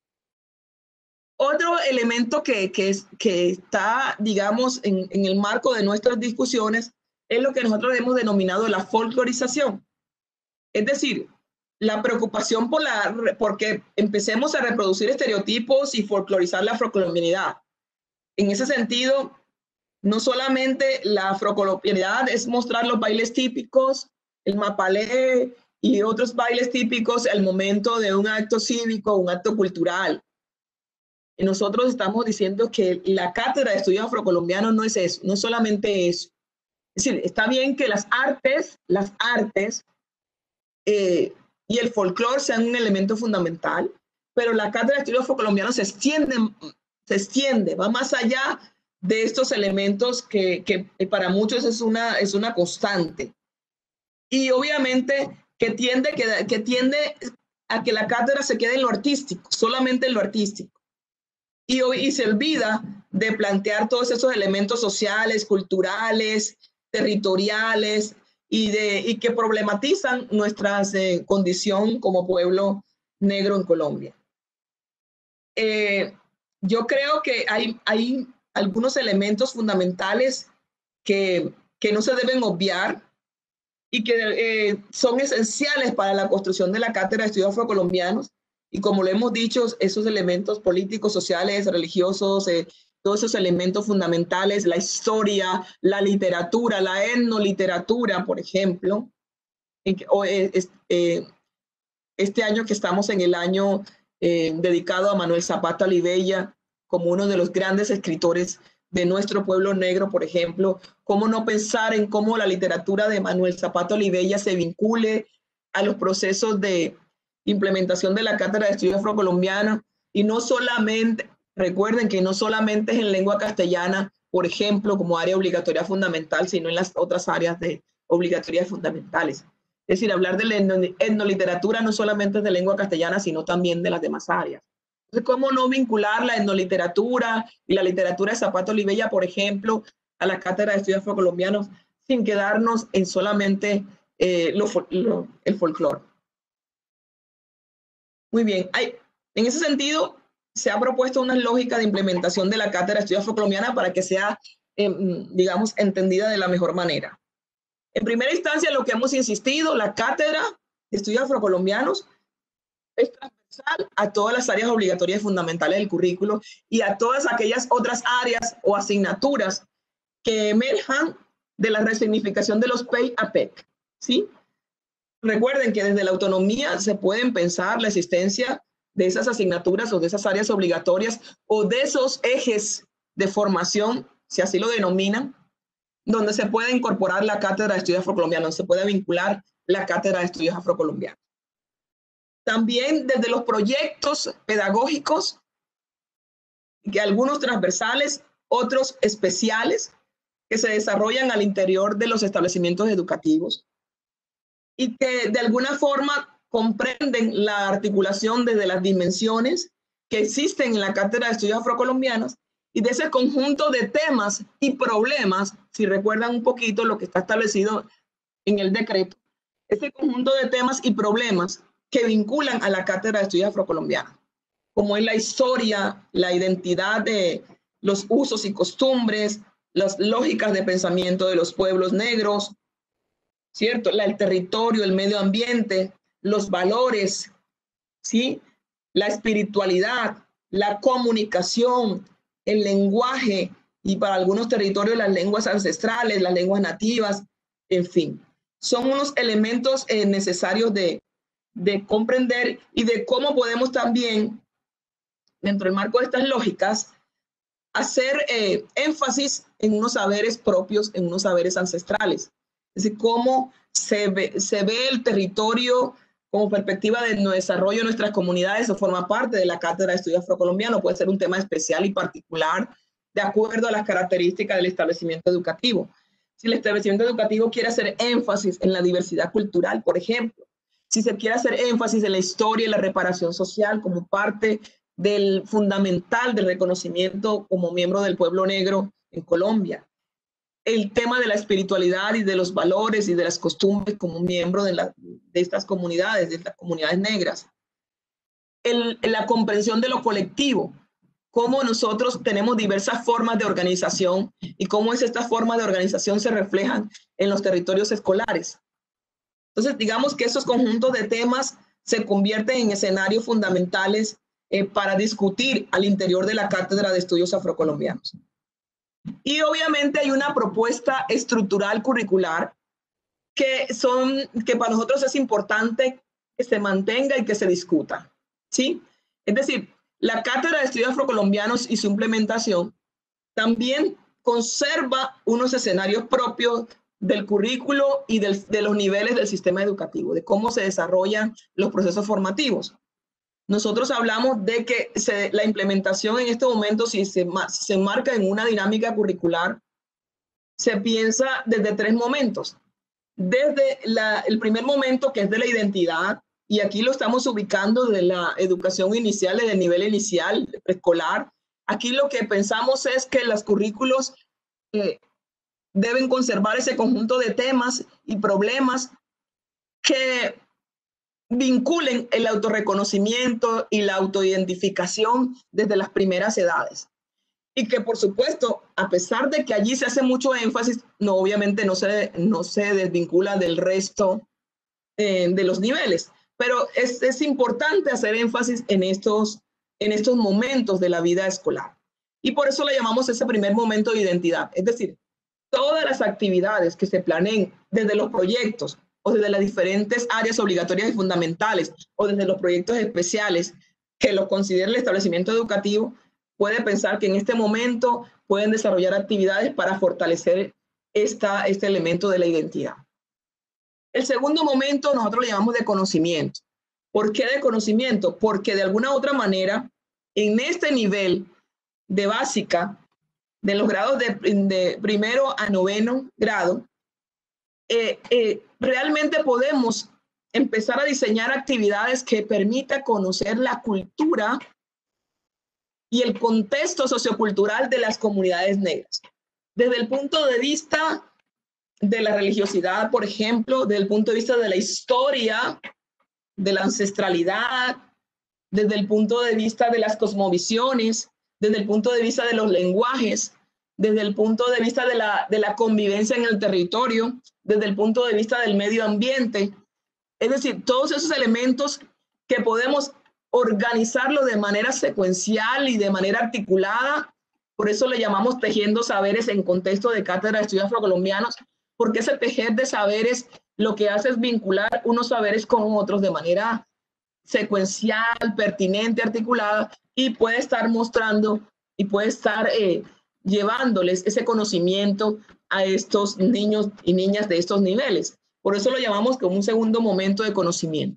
Speaker 3: Otro elemento que, que, es, que está, digamos, en, en el marco de nuestras discusiones es lo que nosotros hemos denominado la folclorización. Es decir, la preocupación por la, porque empecemos a reproducir estereotipos y folclorizar la afrocolombianidad. En ese sentido, no solamente la afrocolombianidad es mostrar los bailes típicos, el mapalé y otros bailes típicos al momento de un acto cívico, un acto cultural. Y nosotros estamos diciendo que la cátedra de estudios afrocolombianos no es eso, no es solamente eso. Es decir, está bien que las artes, las artes eh, y el folclore sean un elemento fundamental, pero la cátedra de estudios afrocolombianos se extiende, se extiende, va más allá de estos elementos que, que para muchos es una, es una constante. Y obviamente que tiende, que, que tiende a que la cátedra se quede en lo artístico, solamente en lo artístico. Y, y se olvida de plantear todos esos elementos sociales, culturales, territoriales y, de, y que problematizan nuestra eh, condición como pueblo negro en Colombia. Eh, yo creo que hay, hay algunos elementos fundamentales que, que no se deben obviar y que eh, son esenciales para la construcción de la cátedra de estudios afrocolombianos. Y como lo hemos dicho, esos elementos políticos, sociales, religiosos, eh, todos esos elementos fundamentales, la historia, la literatura, la etnoliteratura, por ejemplo. En que, o, eh, eh, este año que estamos en el año eh, dedicado a Manuel Zapata Olivella, como uno de los grandes escritores de nuestro pueblo negro, por ejemplo, cómo no pensar en cómo la literatura de Manuel Zapata Olivella se vincule a los procesos de implementación de la cátedra de estudios afrocolombianos, y no solamente, recuerden que no solamente es en lengua castellana, por ejemplo, como área obligatoria fundamental, sino en las otras áreas de obligatorias fundamentales. Es decir, hablar de la etnoliteratura no solamente es de lengua castellana, sino también de las demás áreas. Entonces, ¿cómo no vincular la etnoliteratura y la literatura de Zapata Olivella, por ejemplo, a la cátedra de estudios afrocolombianos sin quedarnos en solamente eh, lo, lo, el folclore? Muy bien, hay, en ese sentido se ha propuesto una lógica de implementación de la cátedra de estudios afrocolombianos para que sea, eh, digamos, entendida de la mejor manera. En primera instancia, lo que hemos insistido, la cátedra de estudios afrocolombianos es transversal a todas las áreas obligatorias fundamentales del currículo y a todas aquellas otras áreas o asignaturas que emerjan de la resignificación de los P E I a P E C, ¿sí? Recuerden que desde la autonomía se pueden pensar la existencia de esas asignaturas o de esas áreas obligatorias o de esos ejes de formación, si así lo denominan, donde se puede incorporar la cátedra de estudios afrocolombianos, donde se puede vincular la cátedra de estudios afrocolombianos. También desde los proyectos pedagógicos, que algunos transversales, otros especiales, que se desarrollan al interior de los establecimientos educativos y que de alguna forma comprenden la articulación desde las dimensiones que existen en la cátedra de estudios afrocolombianos y de ese conjunto de temas y problemas, si recuerdan un poquito lo que está establecido en el decreto, ese conjunto de temas y problemas que vinculan a la cátedra de estudios afrocolombianos, como es la historia, la identidad de los usos y costumbres, las lógicas de pensamiento de los pueblos negros, ¿cierto? La, el territorio, el medio ambiente, los valores, ¿sí? La espiritualidad, la comunicación, el lenguaje y para algunos territorios las lenguas ancestrales, las lenguas nativas, en fin. Son unos elementos eh, necesarios de, de comprender y de cómo podemos también, dentro del marco de estas lógicas, hacer eh, énfasis en unos saberes propios, en unos saberes ancestrales. Es decir, cómo se ve, se ve el territorio como perspectiva de desarrollo de nuestras comunidades, o forma parte de la Cátedra de Estudios Afrocolombianos, puede ser un tema especial y particular de acuerdo a las características del establecimiento educativo. Si el establecimiento educativo quiere hacer énfasis en la diversidad cultural, por ejemplo, si se quiere hacer énfasis en la historia y la reparación social como parte del fundamental del reconocimiento como miembro del pueblo negro en Colombia, el tema de la espiritualidad y de los valores y de las costumbres como miembro de, la, de estas comunidades, de las comunidades negras, el, la comprensión de lo colectivo, cómo nosotros tenemos diversas formas de organización y cómo es esta forma de organización se reflejan en los territorios escolares. Entonces, digamos que esos conjuntos de temas se convierten en escenarios fundamentales eh, para discutir al interior de la Cátedra de Estudios Afrocolombianos. Y obviamente hay una propuesta estructural curricular que, son, que para nosotros es importante que se mantenga y que se discuta, ¿sí? Es decir, la Cátedra de Estudios Afrocolombianos y su implementación también conserva unos escenarios propios del currículo y del, de los niveles del sistema educativo, de cómo se desarrollan los procesos formativos. Nosotros hablamos de que se, la implementación en este momento, si se, se marca en una dinámica curricular, se piensa desde tres momentos. Desde la, el primer momento, que es de la identidad, y aquí lo estamos ubicando de la educación inicial, desde el nivel inicial, preescolar. Aquí lo que pensamos es que los currículos eh, deben conservar ese conjunto de temas y problemas que vinculen el autorreconocimiento y la autoidentificación desde las primeras edades. Y que, por supuesto, a pesar de que allí se hace mucho énfasis, no, obviamente no se, no se desvincula del resto eh, de los niveles. Pero es, es importante hacer énfasis en estos, en estos momentos de la vida escolar. Y por eso le llamamos ese primer momento de identidad. Es decir, todas las actividades que se planeen desde los proyectos o desde las diferentes áreas obligatorias y fundamentales o desde los proyectos especiales que lo considere el establecimiento educativo, puede pensar que en este momento pueden desarrollar actividades para fortalecer esta, este elemento de la identidad. El segundo momento nosotros le llamamos de conocimiento. ¿Por qué de conocimiento? Porque de alguna u otra manera, en este nivel de básica, de los grados de, de primero a noveno grado, eh, eh, realmente podemos empezar a diseñar actividades que permitan conocer la cultura y el contexto sociocultural de las comunidades negras. Desde el punto de vista de la religiosidad, por ejemplo, desde el punto de vista de la historia, de la ancestralidad, desde el punto de vista de las cosmovisiones, desde el punto de vista de los lenguajes, desde el punto de vista de la, de la convivencia en el territorio, desde el punto de vista del medio ambiente. Es decir, todos esos elementos que podemos organizarlo de manera secuencial y de manera articulada. Por eso le llamamos tejiendo saberes en contexto de Cátedra de Estudios Afrocolombianos, porque ese tejer de saberes lo que hace es vincular unos saberes con otros de manera secuencial, pertinente, articulada, y puede estar mostrando y puede estar eh, llevándoles ese conocimiento a estos niños y niñas de estos niveles. Por eso lo llamamos como un segundo momento de conocimiento.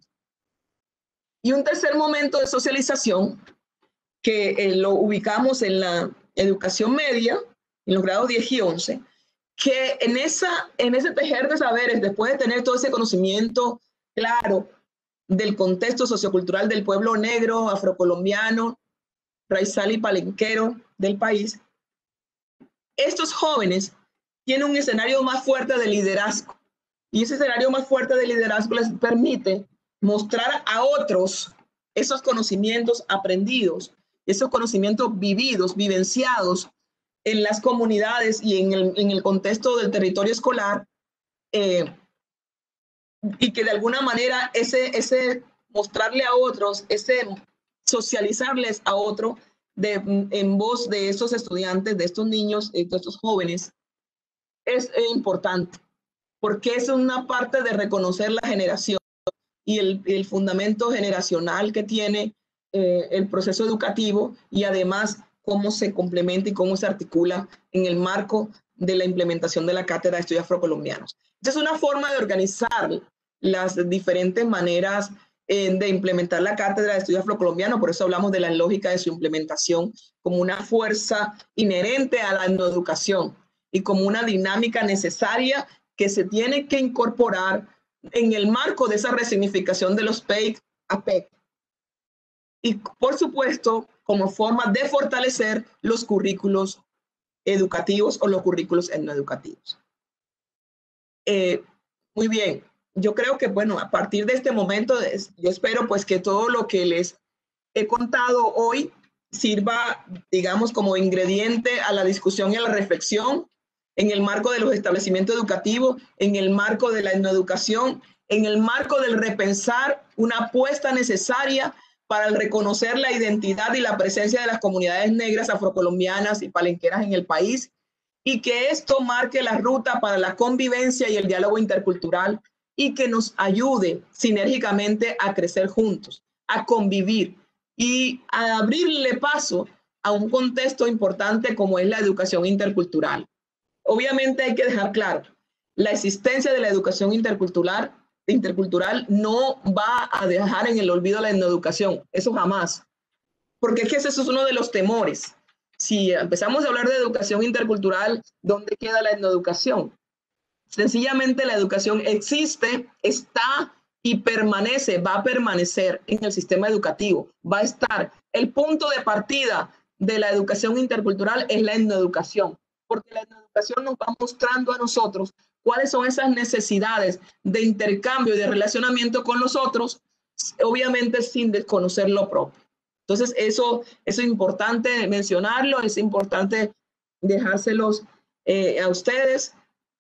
Speaker 3: Y un tercer momento de socialización, que eh, lo ubicamos en la educación media, en los grados diez y once, que en, esa, en ese tejer de saberes, después de tener todo ese conocimiento claro del contexto sociocultural del pueblo negro, afrocolombiano, raizal y palenquero del país, estos jóvenes tienen un escenario más fuerte de liderazgo. Y ese escenario más fuerte de liderazgo les permite mostrar a otros esos conocimientos aprendidos, esos conocimientos vividos, vivenciados en las comunidades y en el, en el contexto del territorio escolar, eh, y que de alguna manera ese, ese mostrarle a otros, ese socializarles a otro de, en voz de estos estudiantes, de estos niños, de estos jóvenes, es eh, importante, porque es una parte de reconocer la generación y el, el fundamento generacional que tiene eh, el proceso educativo, y además cómo se complementa y cómo se articula en el marco de la implementación de la Cátedra de Estudios Afrocolombianos. Esta es una forma de organizar las diferentes maneras eh, de implementar la Cátedra de Estudios Afrocolombianos, por eso hablamos de la lógica de su implementación como una fuerza inherente a la etnoeducación y como una dinámica necesaria que se tiene que incorporar en el marco de esa resignificación de los P E I a P E C. Y por supuesto, como forma de fortalecer los currículos educativos o los currículos etnoeducativos. Eh, muy bien, yo creo que, bueno, a partir de este momento, yo espero pues que todo lo que les he contado hoy sirva, digamos, como ingrediente a la discusión y a la reflexión en el marco de los establecimientos educativos, en el marco de la etnoeducación, en el marco del repensar una apuesta necesaria para el reconocer la identidad y la presencia de las comunidades negras, afrocolombianas y palenqueras en el país, y que esto marque la ruta para la convivencia y el diálogo intercultural y que nos ayude sinérgicamente a crecer juntos, a convivir y a abrirle paso a un contexto importante como es la educación intercultural. Obviamente hay que dejar claro, la existencia de la educación intercultural, intercultural no va a dejar en el olvido la etnoeducación, eso jamás, porque es que ese es uno de los temores. Si empezamos a hablar de educación intercultural, ¿dónde queda la etnoeducación? Sencillamente la educación existe, está y permanece, va a permanecer en el sistema educativo, va a estar. El punto de partida de la educación intercultural es la etnoeducación, porque la etnoeducación nos va mostrando a nosotros cuáles son esas necesidades de intercambio y de relacionamiento con los otros, obviamente sin desconocer lo propio. Entonces, eso, eso es importante mencionarlo, es importante dejárselos eh, a ustedes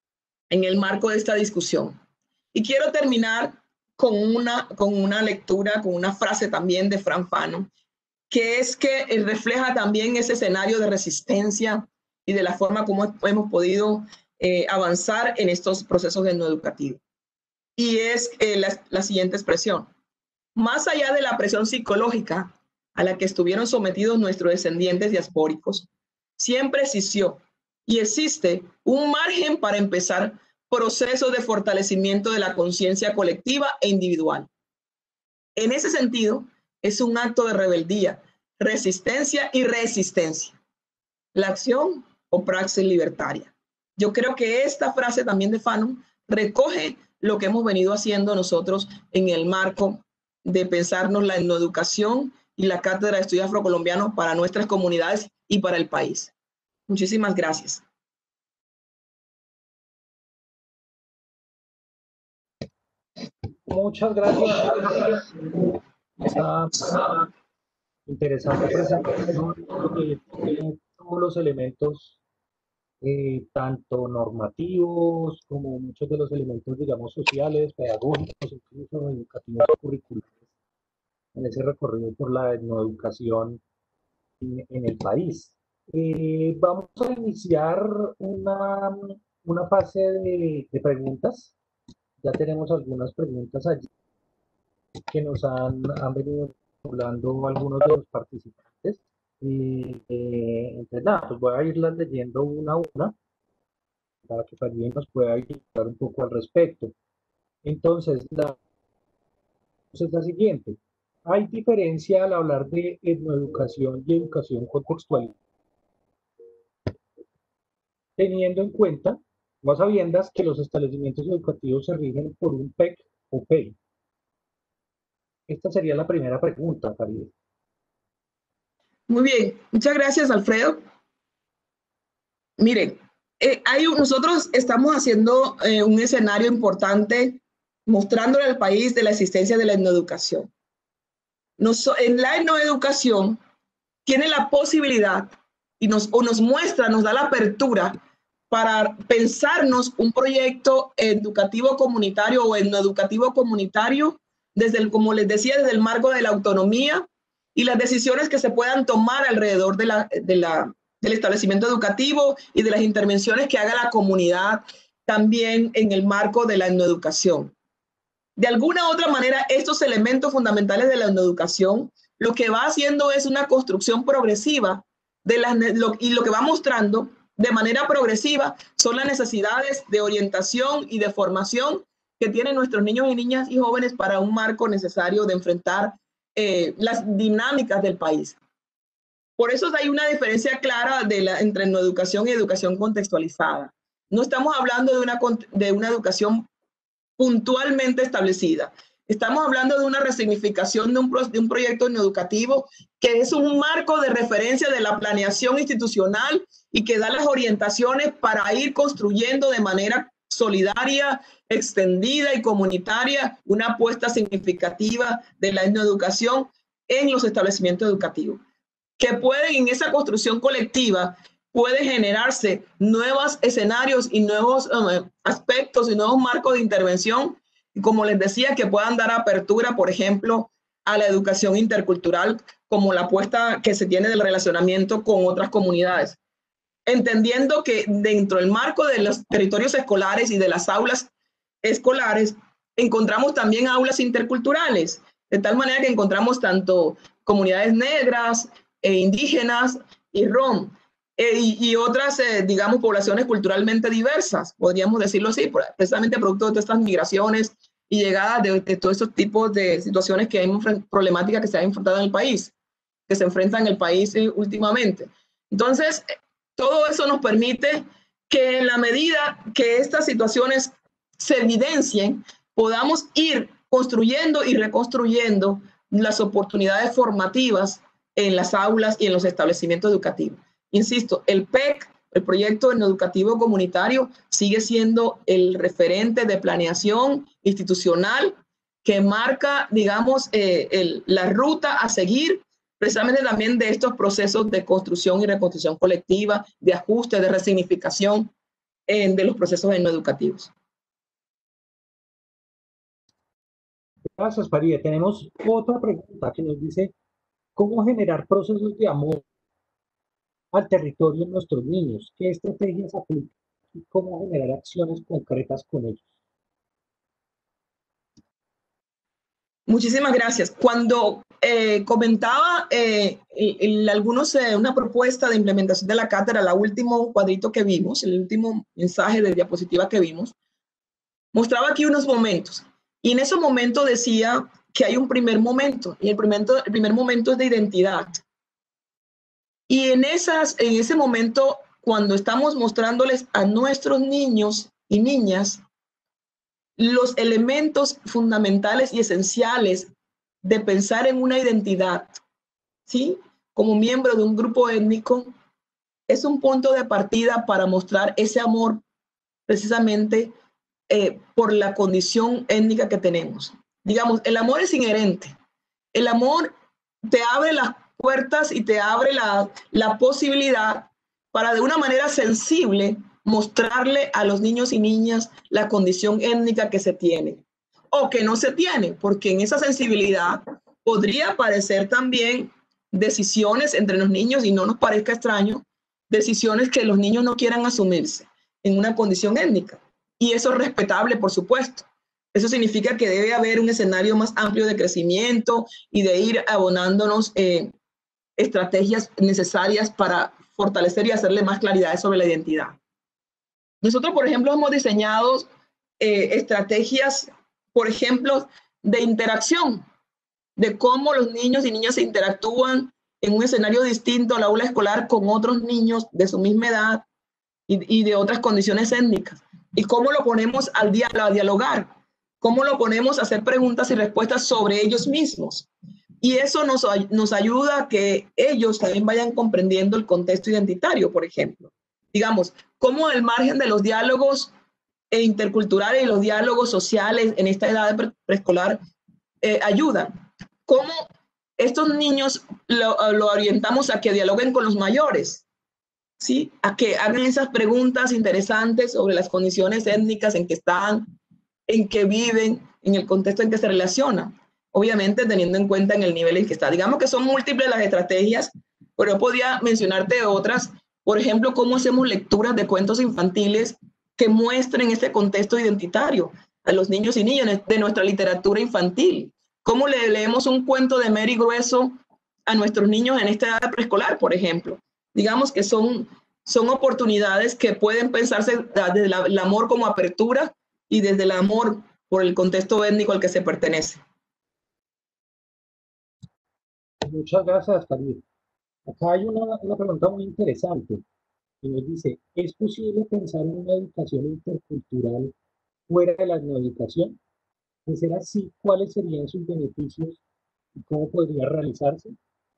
Speaker 3: en el marco de esta discusión. Y quiero terminar con una, con una lectura, con una frase también de Fran Fanon, que es que refleja también ese escenario de resistencia y de la forma como hemos podido eh, avanzar en estos procesos etnoeducativos. Y es eh, la, la siguiente expresión. Más allá de la presión psicológica a la que estuvieron sometidos nuestros descendientes diaspóricos, siempre existió y existe un margen para empezar procesos de fortalecimiento de la conciencia colectiva e individual. En ese sentido, es un acto de rebeldía, resistencia y resistencia. La acción o praxis libertaria. Yo creo que esta frase también de Fanon recoge lo que hemos venido haciendo nosotros en el marco de pensarnos la etnoeducación y la Cátedra de Estudios Afrocolombianos para nuestras comunidades y para el país. Muchísimas gracias.
Speaker 2: Muchas gracias. Esa interesante presentación que tiene todos los elementos, eh, tanto normativos como muchos de los elementos, digamos, sociales, pedagógicos, incluso educativos curriculares, en ese recorrido por la etnoeducación en, en el país. Eh, vamos a iniciar una, una fase de, de preguntas. Ya tenemos algunas preguntas allí que nos han, han venido hablando algunos de los participantes. Y, eh, entonces, nada, pues voy a irlas leyendo una a una para que también nos pueda ayudar un poco al respecto. Entonces, la, es la siguiente. ¿Hay diferencia al hablar de etnoeducación y educación contextual? Teniendo en cuenta, o a sabiendas, que los establecimientos educativos se rigen por un P E C o P E I. Esta sería la primera pregunta, Farideh.
Speaker 3: Muy bien, muchas gracias, Alfredo. Miren, eh, hay, nosotros estamos haciendo eh, un escenario importante mostrándole al país de la existencia de la etnoeducación. Nos, en la etnoeducación tiene la posibilidad y nos, o nos muestra, nos da la apertura para pensarnos un proyecto educativo comunitario o etnoeducativo comunitario desde el, como les decía, desde el marco de la autonomía y las decisiones que se puedan tomar alrededor de la, de la, del establecimiento educativo y de las intervenciones que haga la comunidad también en el marco de la etnoeducación. De alguna u otra manera, estos elementos fundamentales de la etnoeducación lo que va haciendo es una construcción progresiva de las, lo, y lo que va mostrando de manera progresiva son las necesidades de orientación y de formación que tienen nuestros niños y niñas y jóvenes para un marco necesario de enfrentar eh, las dinámicas del país. Por eso hay una diferencia clara de la, entre no educación y educación contextualizada. No estamos hablando de una, de una educación puntualmente establecida. Estamos hablando de una resignificación de un, de un proyecto no educativo que es un marco de referencia de la planeación institucional y que da las orientaciones para ir construyendo de manera solidaria, extendida y comunitaria una apuesta significativa de la etnoeducación en los establecimientos educativos, que pueden en esa construcción colectiva puede generarse nuevos escenarios y nuevos um, aspectos y nuevos marcos de intervención, y como les decía, que puedan dar apertura, por ejemplo, a la educación intercultural, como la apuesta que se tiene del relacionamiento con otras comunidades, entendiendo que dentro del marco de los territorios escolares y de las aulas escolares, encontramos también aulas interculturales, de tal manera que encontramos tanto comunidades negras, e indígenas y rom, eh, y, y otras, eh, digamos, poblaciones culturalmente diversas, podríamos decirlo así, precisamente producto de todas estas migraciones y llegadas de, de todos estos tipos de situaciones que hay, problemáticas que se han enfrentado en el país, que se enfrentan en el país eh, últimamente. Entonces, todo eso nos permite que en la medida que estas situaciones se evidencien, podamos ir construyendo y reconstruyendo las oportunidades formativas en las aulas y en los establecimientos educativos. Insisto, el P E C, el Proyecto Educativo Comunitario, sigue siendo el referente de planeación institucional que marca, digamos, eh, el, la ruta a seguir, precisamente también de estos procesos de construcción y reconstrucción colectiva, de ajuste, de resignificación eh, de los procesos educativos.
Speaker 2: Gracias, Farideh. Tenemos otra pregunta que nos dice: ¿cómo generar procesos de amor al territorio en nuestros niños? ¿Qué estrategias aplican? ¿Y cómo generar acciones concretas con ellos?
Speaker 3: Muchísimas gracias. Cuando eh, comentaba eh, el, el, algunos, eh, una propuesta de implementación de la cátedra, el último cuadrito que vimos, el último mensaje de diapositiva que vimos, mostraba aquí unos momentos. Y en ese momento decía que hay un primer momento, y el primer, el primer momento es de identidad. Y en, esas, en ese momento, cuando estamos mostrándoles a nuestros niños y niñas los elementos fundamentales y esenciales de pensar en una identidad, ¿sí? Como miembro de un grupo étnico, es un punto de partida para mostrar ese amor precisamente eh, por la condición étnica que tenemos. Digamos, el amor es inherente. El amor te abre las puertas y te abre la, la posibilidad para de una manera sensible mostrarle a los niños y niñas la condición étnica que se tiene o que no se tiene, porque en esa sensibilidad podría aparecer también decisiones entre los niños, y no nos parezca extraño, decisiones que los niños no quieran asumirse en una condición étnica. Y eso es respetable, por supuesto. Eso significa que debe haber un escenario más amplio de crecimiento y de ir abonándonos eh, estrategias necesarias para fortalecer y hacerle más claridad sobre la identidad. Nosotros, por ejemplo, hemos diseñado eh, estrategias, por ejemplo, de interacción, de cómo los niños y niñas se interactúan en un escenario distinto al aula escolar con otros niños de su misma edad y, y de otras condiciones étnicas. Y cómo lo ponemos al dia- a dialogar, cómo lo ponemos a hacer preguntas y respuestas sobre ellos mismos. Y eso nos, nos ayuda a que ellos también vayan comprendiendo el contexto identitario, por ejemplo. Digamos, cómo al margen de los diálogos e interculturales y los diálogos sociales en esta edad de preescolar eh, ayudan. Cómo estos niños lo, lo orientamos a que dialoguen con los mayores, ¿sí? A que hagan esas preguntas interesantes sobre las condiciones étnicas en que están, en que viven, en el contexto en que se relacionan. Obviamente teniendo en cuenta en el nivel en que está. Digamos que son múltiples las estrategias, pero yo podía mencionarte otras. Por ejemplo, cómo hacemos lecturas de cuentos infantiles que muestren este contexto identitario a los niños y niñas de nuestra literatura infantil. Cómo le leemos un cuento de Mary Grueso a nuestros niños en esta edad preescolar, por ejemplo. Digamos que son, son oportunidades que pueden pensarse desde la, el amor como apertura y desde el amor por el contexto étnico al que se pertenece.
Speaker 2: Muchas gracias, Farid. Acá hay una, una pregunta muy interesante que nos dice, ¿es posible pensar en una educación intercultural fuera de la etnoeducación? De ser así, ¿cuáles serían sus beneficios y cómo podría realizarse?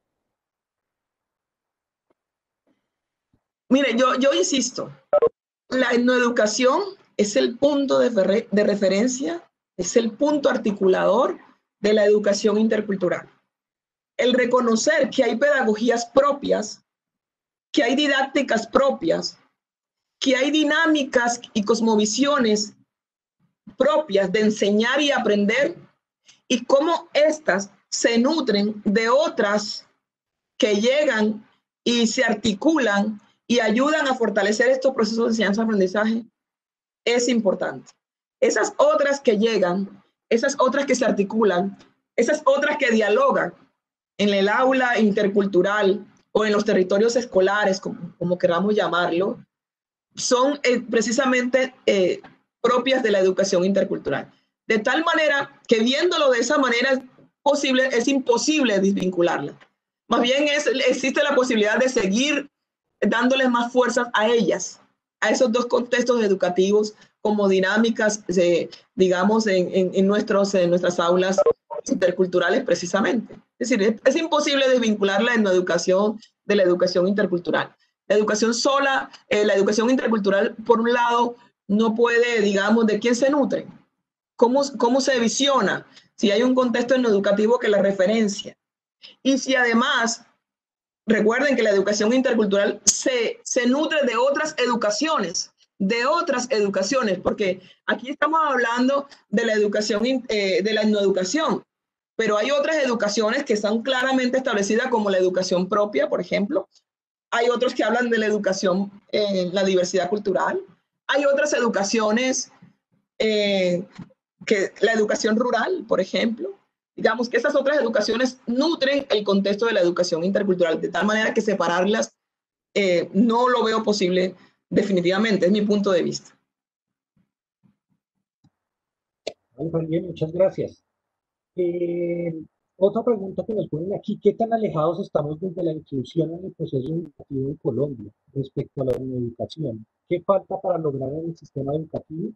Speaker 3: Mire, yo, yo insisto, la etnoeducación es el punto de, de referencia, es el punto articulador de la educación intercultural. El reconocer que hay pedagogías propias, que hay didácticas propias, que hay dinámicas y cosmovisiones propias de enseñar y aprender, y cómo éstas se nutren de otras que llegan y se articulan y ayudan a fortalecer estos procesos de enseñanza-aprendizaje, es importante. Esas otras que llegan, esas otras que se articulan, esas otras que dialogan en el aula intercultural o en los territorios escolares, como, como queramos llamarlo, son eh, precisamente eh, propias de la educación intercultural. De tal manera que viéndolo de esa manera es, posible, es imposible desvincularla. Más bien es, existe la posibilidad de seguir dándoles más fuerzas a ellas, a esos dos contextos educativos como dinámicas, eh, digamos, en, en, en, nuestros, en nuestras aulas interculturales precisamente. Es decir, es, es imposible desvincular la etnoeducación de la educación intercultural. La educación sola, eh, la educación intercultural, por un lado, no puede, digamos, ¿de quién se nutre? ¿Cómo, cómo se visiona? Si hay un contexto etnoeducativo que la referencia. Y si además, recuerden que la educación intercultural se, se nutre de otras educaciones, de otras educaciones, porque aquí estamos hablando de la educación, eh, de la etnoeducación, pero hay otras educaciones que están claramente establecidas como la educación propia, por ejemplo. Hay otros que hablan de la educación, eh, la diversidad cultural. Hay otras educaciones, eh, que la educación rural, por ejemplo. Digamos que esas otras educaciones nutren el contexto de la educación intercultural, de tal manera que separarlas eh, no lo veo posible definitivamente, es mi punto de vista.
Speaker 2: Muy bien, muchas gracias. Eh, otra pregunta que nos ponen aquí, ¿qué tan alejados estamos desde la inclusión en el proceso educativo en Colombia respecto a la educación? ¿Qué falta para lograr en el sistema educativo?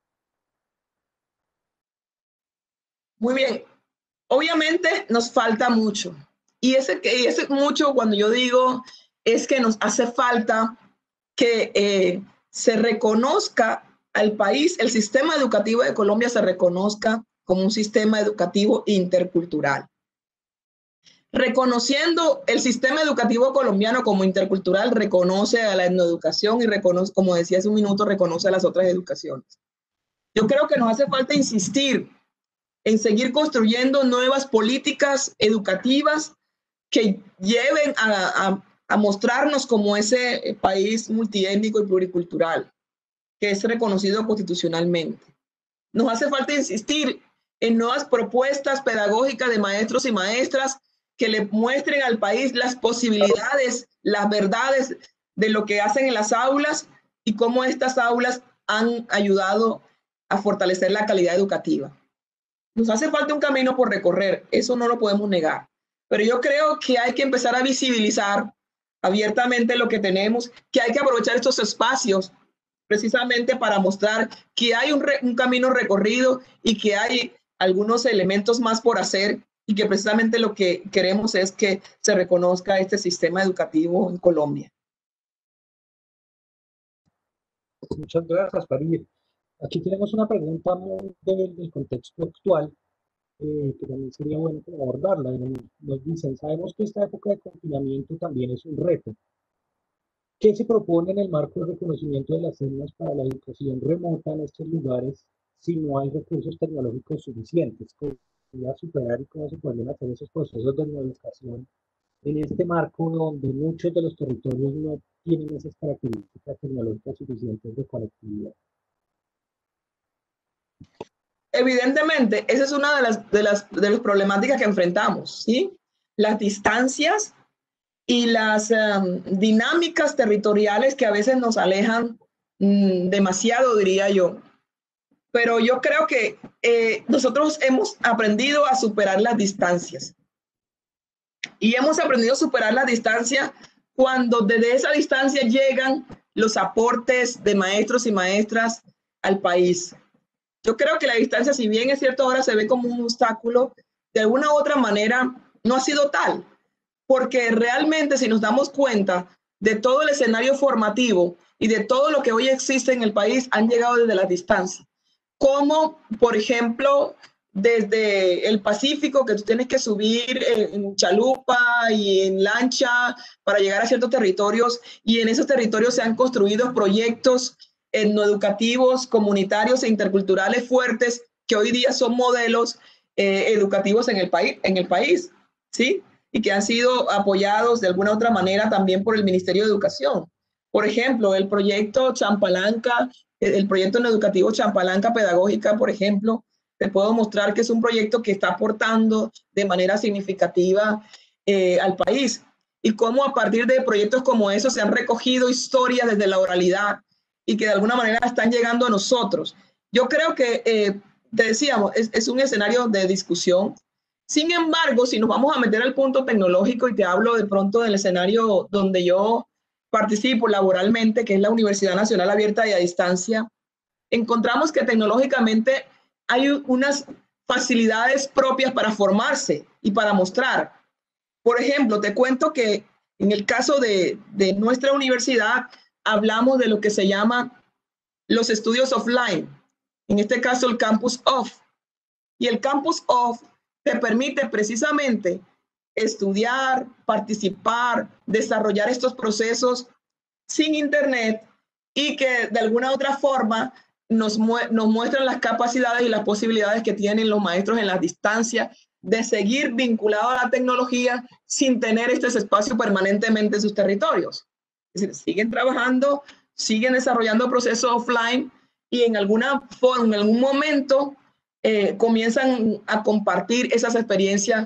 Speaker 3: Muy bien, obviamente nos falta mucho. Y ese, y ese mucho, cuando yo digo, es que nos hace falta que eh, se reconozca al país, el sistema educativo de Colombia se reconozca como un sistema educativo intercultural. Reconociendo el sistema educativo colombiano como intercultural, reconoce a la etnoeducación y reconoce, como decía hace un minuto, reconoce a las otras educaciones. Yo creo que nos hace falta insistir en seguir construyendo nuevas políticas educativas que lleven a, a, a mostrarnos como ese país multiétnico y pluricultural, que es reconocido constitucionalmente. Nos hace falta insistir en nuevas propuestas pedagógicas de maestros y maestras que le muestren al país las posibilidades, las verdades de lo que hacen en las aulas y cómo estas aulas han ayudado a fortalecer la calidad educativa. Nos hace falta un camino por recorrer, eso no lo podemos negar, pero yo creo que hay que empezar a visibilizar abiertamente lo que tenemos, que hay que aprovechar estos espacios precisamente para mostrar que hay un, re, un camino recorrido y que hay algunos elementos más por hacer y que precisamente lo que queremos es que se reconozca este sistema educativo en Colombia.
Speaker 2: Muchas gracias, Farid. Aquí tenemos una pregunta muy del, del contexto actual, eh, que también sería bueno abordarla. Nos, nos dicen, sabemos que esta época de confinamiento también es un reto. ¿Qué se propone en el marco de reconocimiento de las etnias para la educación remota en estos lugares si no hay recursos tecnológicos suficientes? ¿Cómo superar y cómo se pueden hacer esos procesos de educación en este marco donde muchos de los territorios no tienen esas características tecnológicas suficientes de conectividad?
Speaker 3: Evidentemente, esa es una de las, de las, de las problemáticas que enfrentamos, ¿sí? Las distancias y las um, dinámicas territoriales que a veces nos alejan um, demasiado, diría yo, pero yo creo que eh, nosotros hemos aprendido a superar las distancias. Y hemos aprendido a superar la distancia cuando desde esa distancia llegan los aportes de maestros y maestras al país. Yo creo que la distancia, si bien es cierto ahora se ve como un obstáculo, de alguna u otra manera no ha sido tal, porque realmente si nos damos cuenta de todo el escenario formativo y de todo lo que hoy existe en el país, han llegado desde la distancia. Como, por ejemplo, desde el Pacífico, que tú tienes que subir en chalupa y en lancha para llegar a ciertos territorios, y en esos territorios se han construido proyectos etnoeducativos, comunitarios e interculturales fuertes que hoy día son modelos eh, educativos en el, país, en el país, ¿sí? Y que han sido apoyados de alguna otra manera también por el Ministerio de Educación. Por ejemplo, el proyecto Champalanca, el proyecto educativo Champalanca Pedagógica, por ejemplo, te puedo mostrar que es un proyecto que está aportando de manera significativa eh, al país. Y cómo a partir de proyectos como esos se han recogido historias desde la oralidad y que de alguna manera están llegando a nosotros. Yo creo que, eh, te decíamos, es, es un escenario de discusión. Sin embargo, si nos vamos a meter al punto tecnológico y te hablo de pronto del escenario donde yo participo laboralmente, que es la Universidad Nacional Abierta y a Distancia, encontramos que tecnológicamente hay unas facilidades propias para formarse y para mostrar. Por ejemplo, te cuento que en el caso de, de nuestra universidad, hablamos de lo que se llama los estudios offline, en este caso el campus off. Y el campus off te permite precisamente estudiar, participar, desarrollar estos procesos sin internet y que de alguna otra forma nos, mu nos muestran las capacidades y las posibilidades que tienen los maestros en la distancia de seguir vinculados a la tecnología sin tener este espacio permanentemente en sus territorios. Es decir, siguen trabajando, siguen desarrollando procesos offline y en alguna forma, en algún momento, eh, comienzan a compartir esas experiencias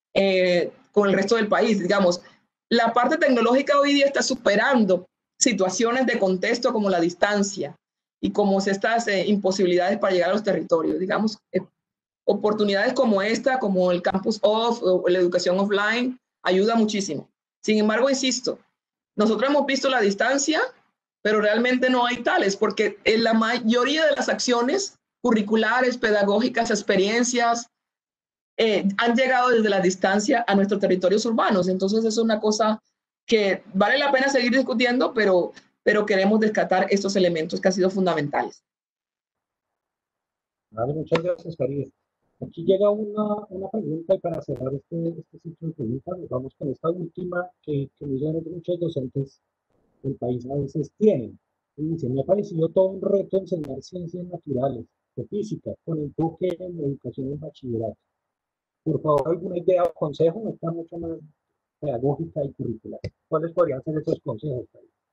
Speaker 3: eh, con el resto del país. Digamos, la parte tecnológica hoy día está superando situaciones de contexto como la distancia y como estas eh, imposibilidades para llegar a los territorios. Digamos, eh, oportunidades como esta, como el campus off o la educación offline, ayuda muchísimo. Sin embargo, insisto, nosotros hemos visto la distancia, pero realmente no hay tales, porque en la mayoría de las acciones curriculares, pedagógicas, experiencias, eh, han llegado desde la distancia a nuestros territorios urbanos. Entonces es una cosa que vale la pena seguir discutiendo, pero, pero queremos rescatar estos elementos que han sido fundamentales.
Speaker 2: Vale, muchas gracias, Karina. Aquí llega una, una pregunta y para cerrar este, este ciclo de preguntas, nos vamos con esta última que, que muchos docentes del país a veces tienen. Y dice, me ha parecido todo un reto enseñar ciencias naturales o física con enfoque en educación en bachillerato. Por favor, alguna idea o consejo, está mucho más pedagógica y curricular. ¿Cuáles podrían ser esos consejos?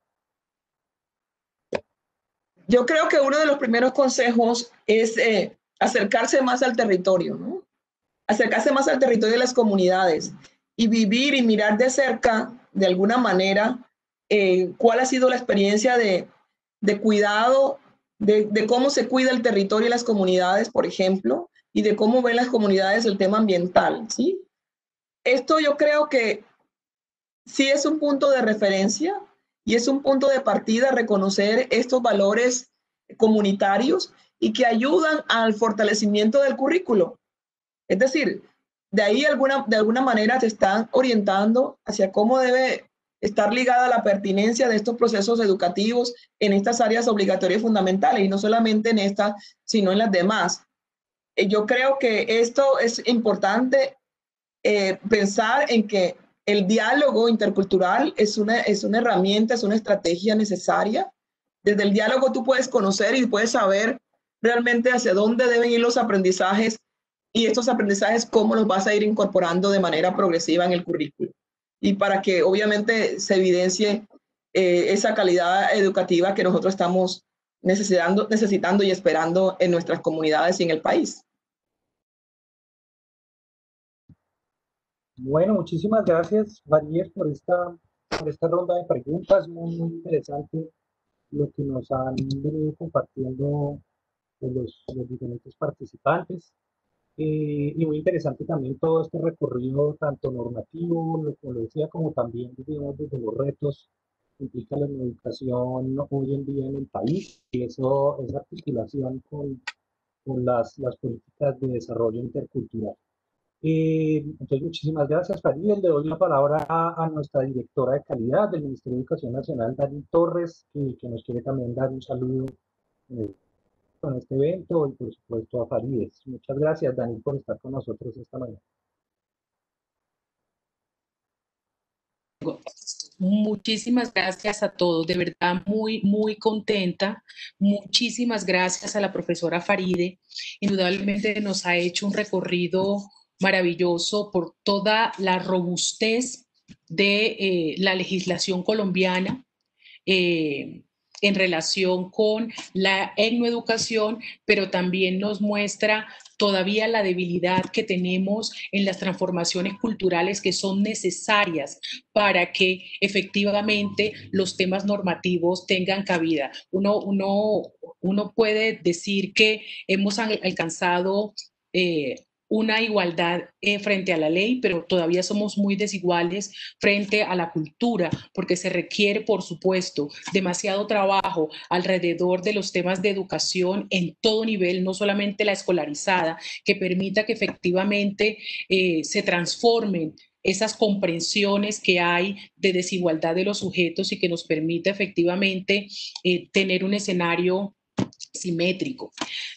Speaker 3: Yo creo que uno de los primeros consejos es eh, acercarse más al territorio, ¿no? Acercarse más al territorio de las comunidades y vivir y mirar de cerca, de alguna manera, eh, cuál ha sido la experiencia de, de cuidado, de, de cómo se cuida el territorio y las comunidades, por ejemplo, y de cómo ven las comunidades el tema ambiental, ¿sí? Esto yo creo que sí es un punto de referencia y es un punto de partida reconocer estos valores comunitarios y que ayudan al fortalecimiento del currículo. Es decir, de ahí alguna, de alguna manera te están orientando hacia cómo debe estar ligada la pertinencia de estos procesos educativos en estas áreas obligatorias fundamentales y no solamente en esta, sino en las demás. Yo creo que esto es importante eh, pensar en que el diálogo intercultural es una, es una herramienta, es una estrategia necesaria. Desde el diálogo tú puedes conocer y puedes saber realmente hacia dónde deben ir los aprendizajes y estos aprendizajes cómo los vas a ir incorporando de manera progresiva en el currículo. Y para que obviamente se evidencie eh, esa calidad educativa que nosotros estamos necesitando, necesitando y esperando en nuestras comunidades y en el país.
Speaker 2: Bueno, muchísimas gracias, María, por esta, por esta ronda de preguntas. Muy, muy interesante lo que nos han venido compartiendo de los, los diferentes participantes. Eh, y muy interesante también todo este recorrido, tanto normativo, lo, como lo decía, como también, digamos, desde los retos que implica la educación hoy en día en el país, y eso, esa articulación con, con las, las políticas de desarrollo intercultural. Eh, entonces, muchísimas gracias, Farid. Le doy la palabra a, a nuestra directora de calidad del Ministerio de Educación Nacional, Dani Torres, que, que nos quiere también dar un saludo eh, con este evento y, por supuesto, a Farides. Muchas gracias, Dani, por estar con nosotros esta mañana.
Speaker 5: Muchísimas gracias a todos, de verdad muy, muy contenta. Muchísimas gracias a la profesora Faride. Indudablemente nos ha hecho un recorrido maravilloso por toda la robustez de eh, la legislación colombiana eh, en relación con la etnoeducación, pero también nos muestra todavía la debilidad que tenemos en las transformaciones culturales que son necesarias para que efectivamente los temas normativos tengan cabida. Uno, uno, uno puede decir que hemos alcanzado eh, una igualdad eh, frente a la ley, pero todavía somos muy desiguales frente a la cultura, porque se requiere, por supuesto, demasiado trabajo alrededor de los temas de educación en todo nivel, no solamente la escolarizada, que permita que efectivamente eh, se transformen esas comprensiones que hay de desigualdad de los sujetos y que nos permita efectivamente eh, tener un escenario simétrico.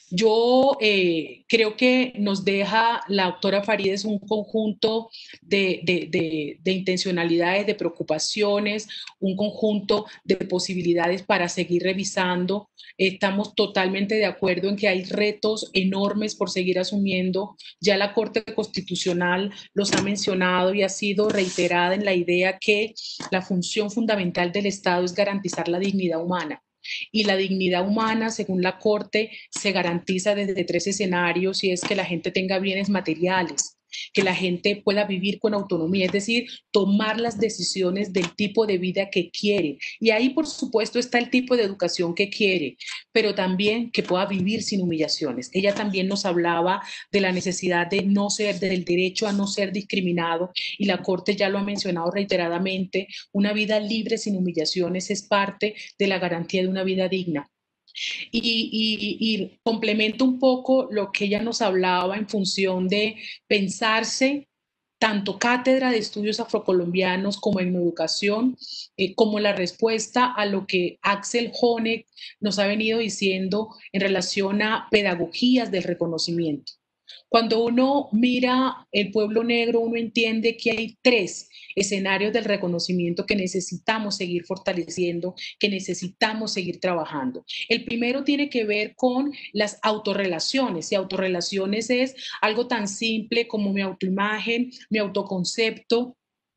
Speaker 5: Yo eh, creo que nos deja la doctora Farides un conjunto de, de, de, de intencionalidades, de preocupaciones, un conjunto de posibilidades para seguir revisando. Estamos totalmente de acuerdo en que hay retos enormes por seguir asumiendo. Ya la Corte Constitucional los ha mencionado y ha sido reiterada en la idea que la función fundamental del Estado es garantizar la dignidad humana. Y la dignidad humana, según la Corte, se garantiza desde tres escenarios, y es que la gente tenga bienes materiales, que la gente pueda vivir con autonomía, es decir, tomar las decisiones del tipo de vida que quiere. Y ahí, por supuesto, está el tipo de educación que quiere, pero también que pueda vivir sin humillaciones. Ella también nos hablaba de la necesidad de no ser, del derecho a no ser discriminado, y la Corte ya lo ha mencionado reiteradamente, una vida libre sin humillaciones es parte de la garantía de una vida digna. Y, y, y complemento un poco lo que ella nos hablaba en función de pensarse tanto cátedra de estudios afrocolombianos como en educación, eh, como la respuesta a lo que Axel Honneth nos ha venido diciendo en relación a pedagogías del reconocimiento. Cuando uno mira el pueblo negro, uno entiende que hay tres escenarios del reconocimiento que necesitamos seguir fortaleciendo, que necesitamos seguir trabajando. El primero tiene que ver con las autorrelaciones, y autorrelaciones es algo tan simple como mi autoimagen, mi autoconcepto,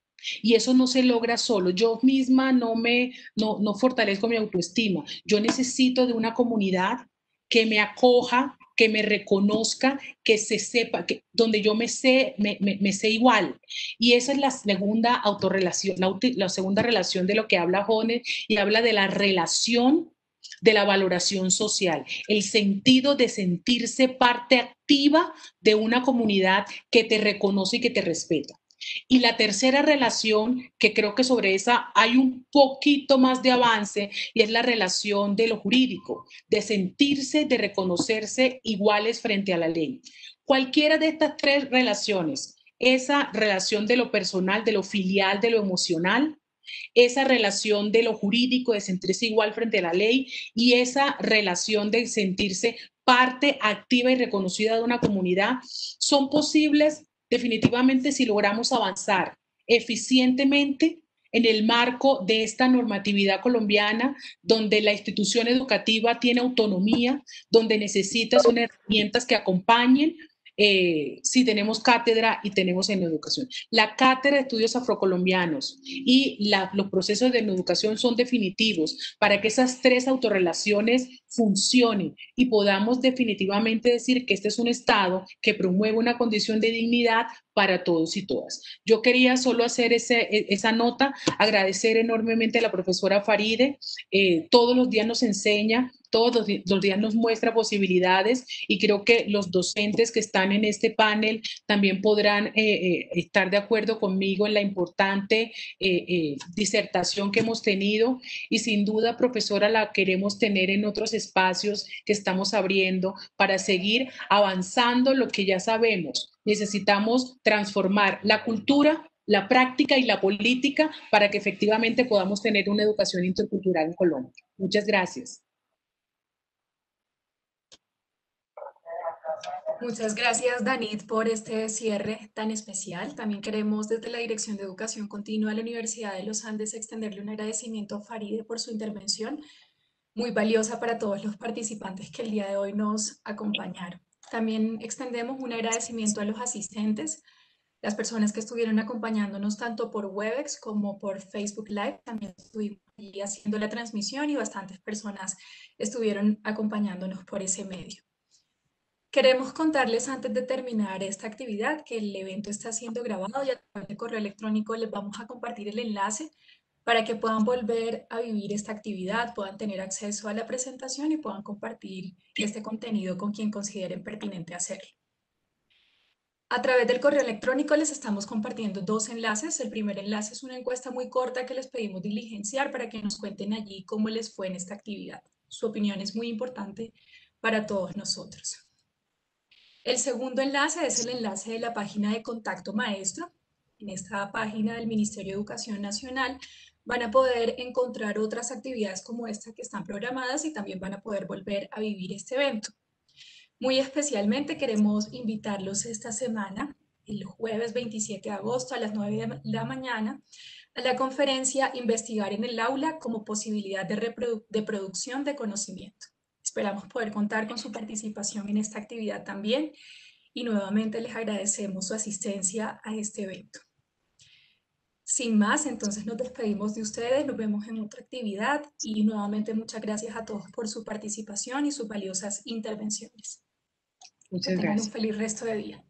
Speaker 5: y eso no se logra solo. Yo misma no me no, no fortalezco mi autoestima. Yo necesito de una comunidad que me acoja, que me reconozca, que se sepa, que, donde yo me sé, me, me, me sé igual. Y esa es la segunda autorrelación, la, la segunda relación de lo que habla Honneth, y habla de la relación de la valoración social, el sentido de sentirse parte activa de una comunidad que te reconoce y que te respeta. Y la tercera relación, que creo que sobre esa hay un poquito más de avance, y es la relación de lo jurídico, de sentirse, de reconocerse iguales frente a la ley. Cualquiera de estas tres relaciones, esa relación de lo personal, de lo filial, de lo emocional, esa relación de lo jurídico, de sentirse igual frente a la ley, y esa relación de sentirse parte activa y reconocida de una comunidad, son posibles definitivamente si logramos avanzar eficientemente en el marco de esta normatividad colombiana, donde la institución educativa tiene autonomía, donde necesita son herramientas que acompañen. Eh, si tenemos cátedra y tenemos en educación. La cátedra de estudios afrocolombianos y la, los procesos de educación son definitivos para que esas tres autorrelaciones funcione y podamos definitivamente decir que este es un Estado que promueve una condición de dignidad para todos y todas. Yo quería solo hacer ese, esa nota, agradecer enormemente a la profesora Faride, eh, todos los días nos enseña, todos los días nos muestra posibilidades y creo que los docentes que están en este panel también podrán eh, eh, estar de acuerdo conmigo en la importante eh, eh, disertación que hemos tenido y sin duda, profesora, la queremos tener en otros espacios que estamos abriendo para seguir avanzando lo que ya sabemos. Necesitamos transformar la cultura, la práctica y la política para que efectivamente podamos tener una educación intercultural en Colombia. Muchas gracias.
Speaker 1: Muchas gracias, Danit, por este cierre tan especial. También queremos desde la Dirección de Educación Continua de la Universidad de los Andes extenderle un agradecimiento a Faride por su intervención, muy valiosa para todos los participantes que el día de hoy nos acompañaron. También extendemos un agradecimiento a los asistentes, las personas que estuvieron acompañándonos tanto por Webex como por Facebook Live. También estuvimos allí haciendo la transmisión y bastantes personas estuvieron acompañándonos por ese medio. Queremos contarles antes de terminar esta actividad que el evento está siendo grabado y a través de correo electrónico les vamos a compartir el enlace para que puedan volver a vivir esta actividad, puedan tener acceso a la presentación y puedan compartir este contenido con quien consideren pertinente hacerlo. A través del correo electrónico les estamos compartiendo dos enlaces. El primer enlace es una encuesta muy corta que les pedimos diligenciar para que nos cuenten allí cómo les fue en esta actividad. Su opinión es muy importante para todos nosotros. El segundo enlace es el enlace de la página de Contacto Maestro. En esta página del Ministerio de Educación Nacional van a poder encontrar otras actividades como esta que están programadas y también van a poder volver a vivir este evento. Muy especialmente queremos invitarlos esta semana, el jueves veintisiete de agosto a las nueve de la mañana, a la conferencia Investigar en el aula como posibilidad de, reprodu- de producción de conocimiento. Esperamos poder contar con su participación en esta actividad también y nuevamente les agradecemos su asistencia a este evento. Sin más, entonces nos despedimos de ustedes, nos vemos en otra actividad y nuevamente muchas gracias a todos por su participación y sus valiosas intervenciones.
Speaker 5: Muchas
Speaker 1: Que tengan
Speaker 5: gracias.
Speaker 1: un feliz resto de día.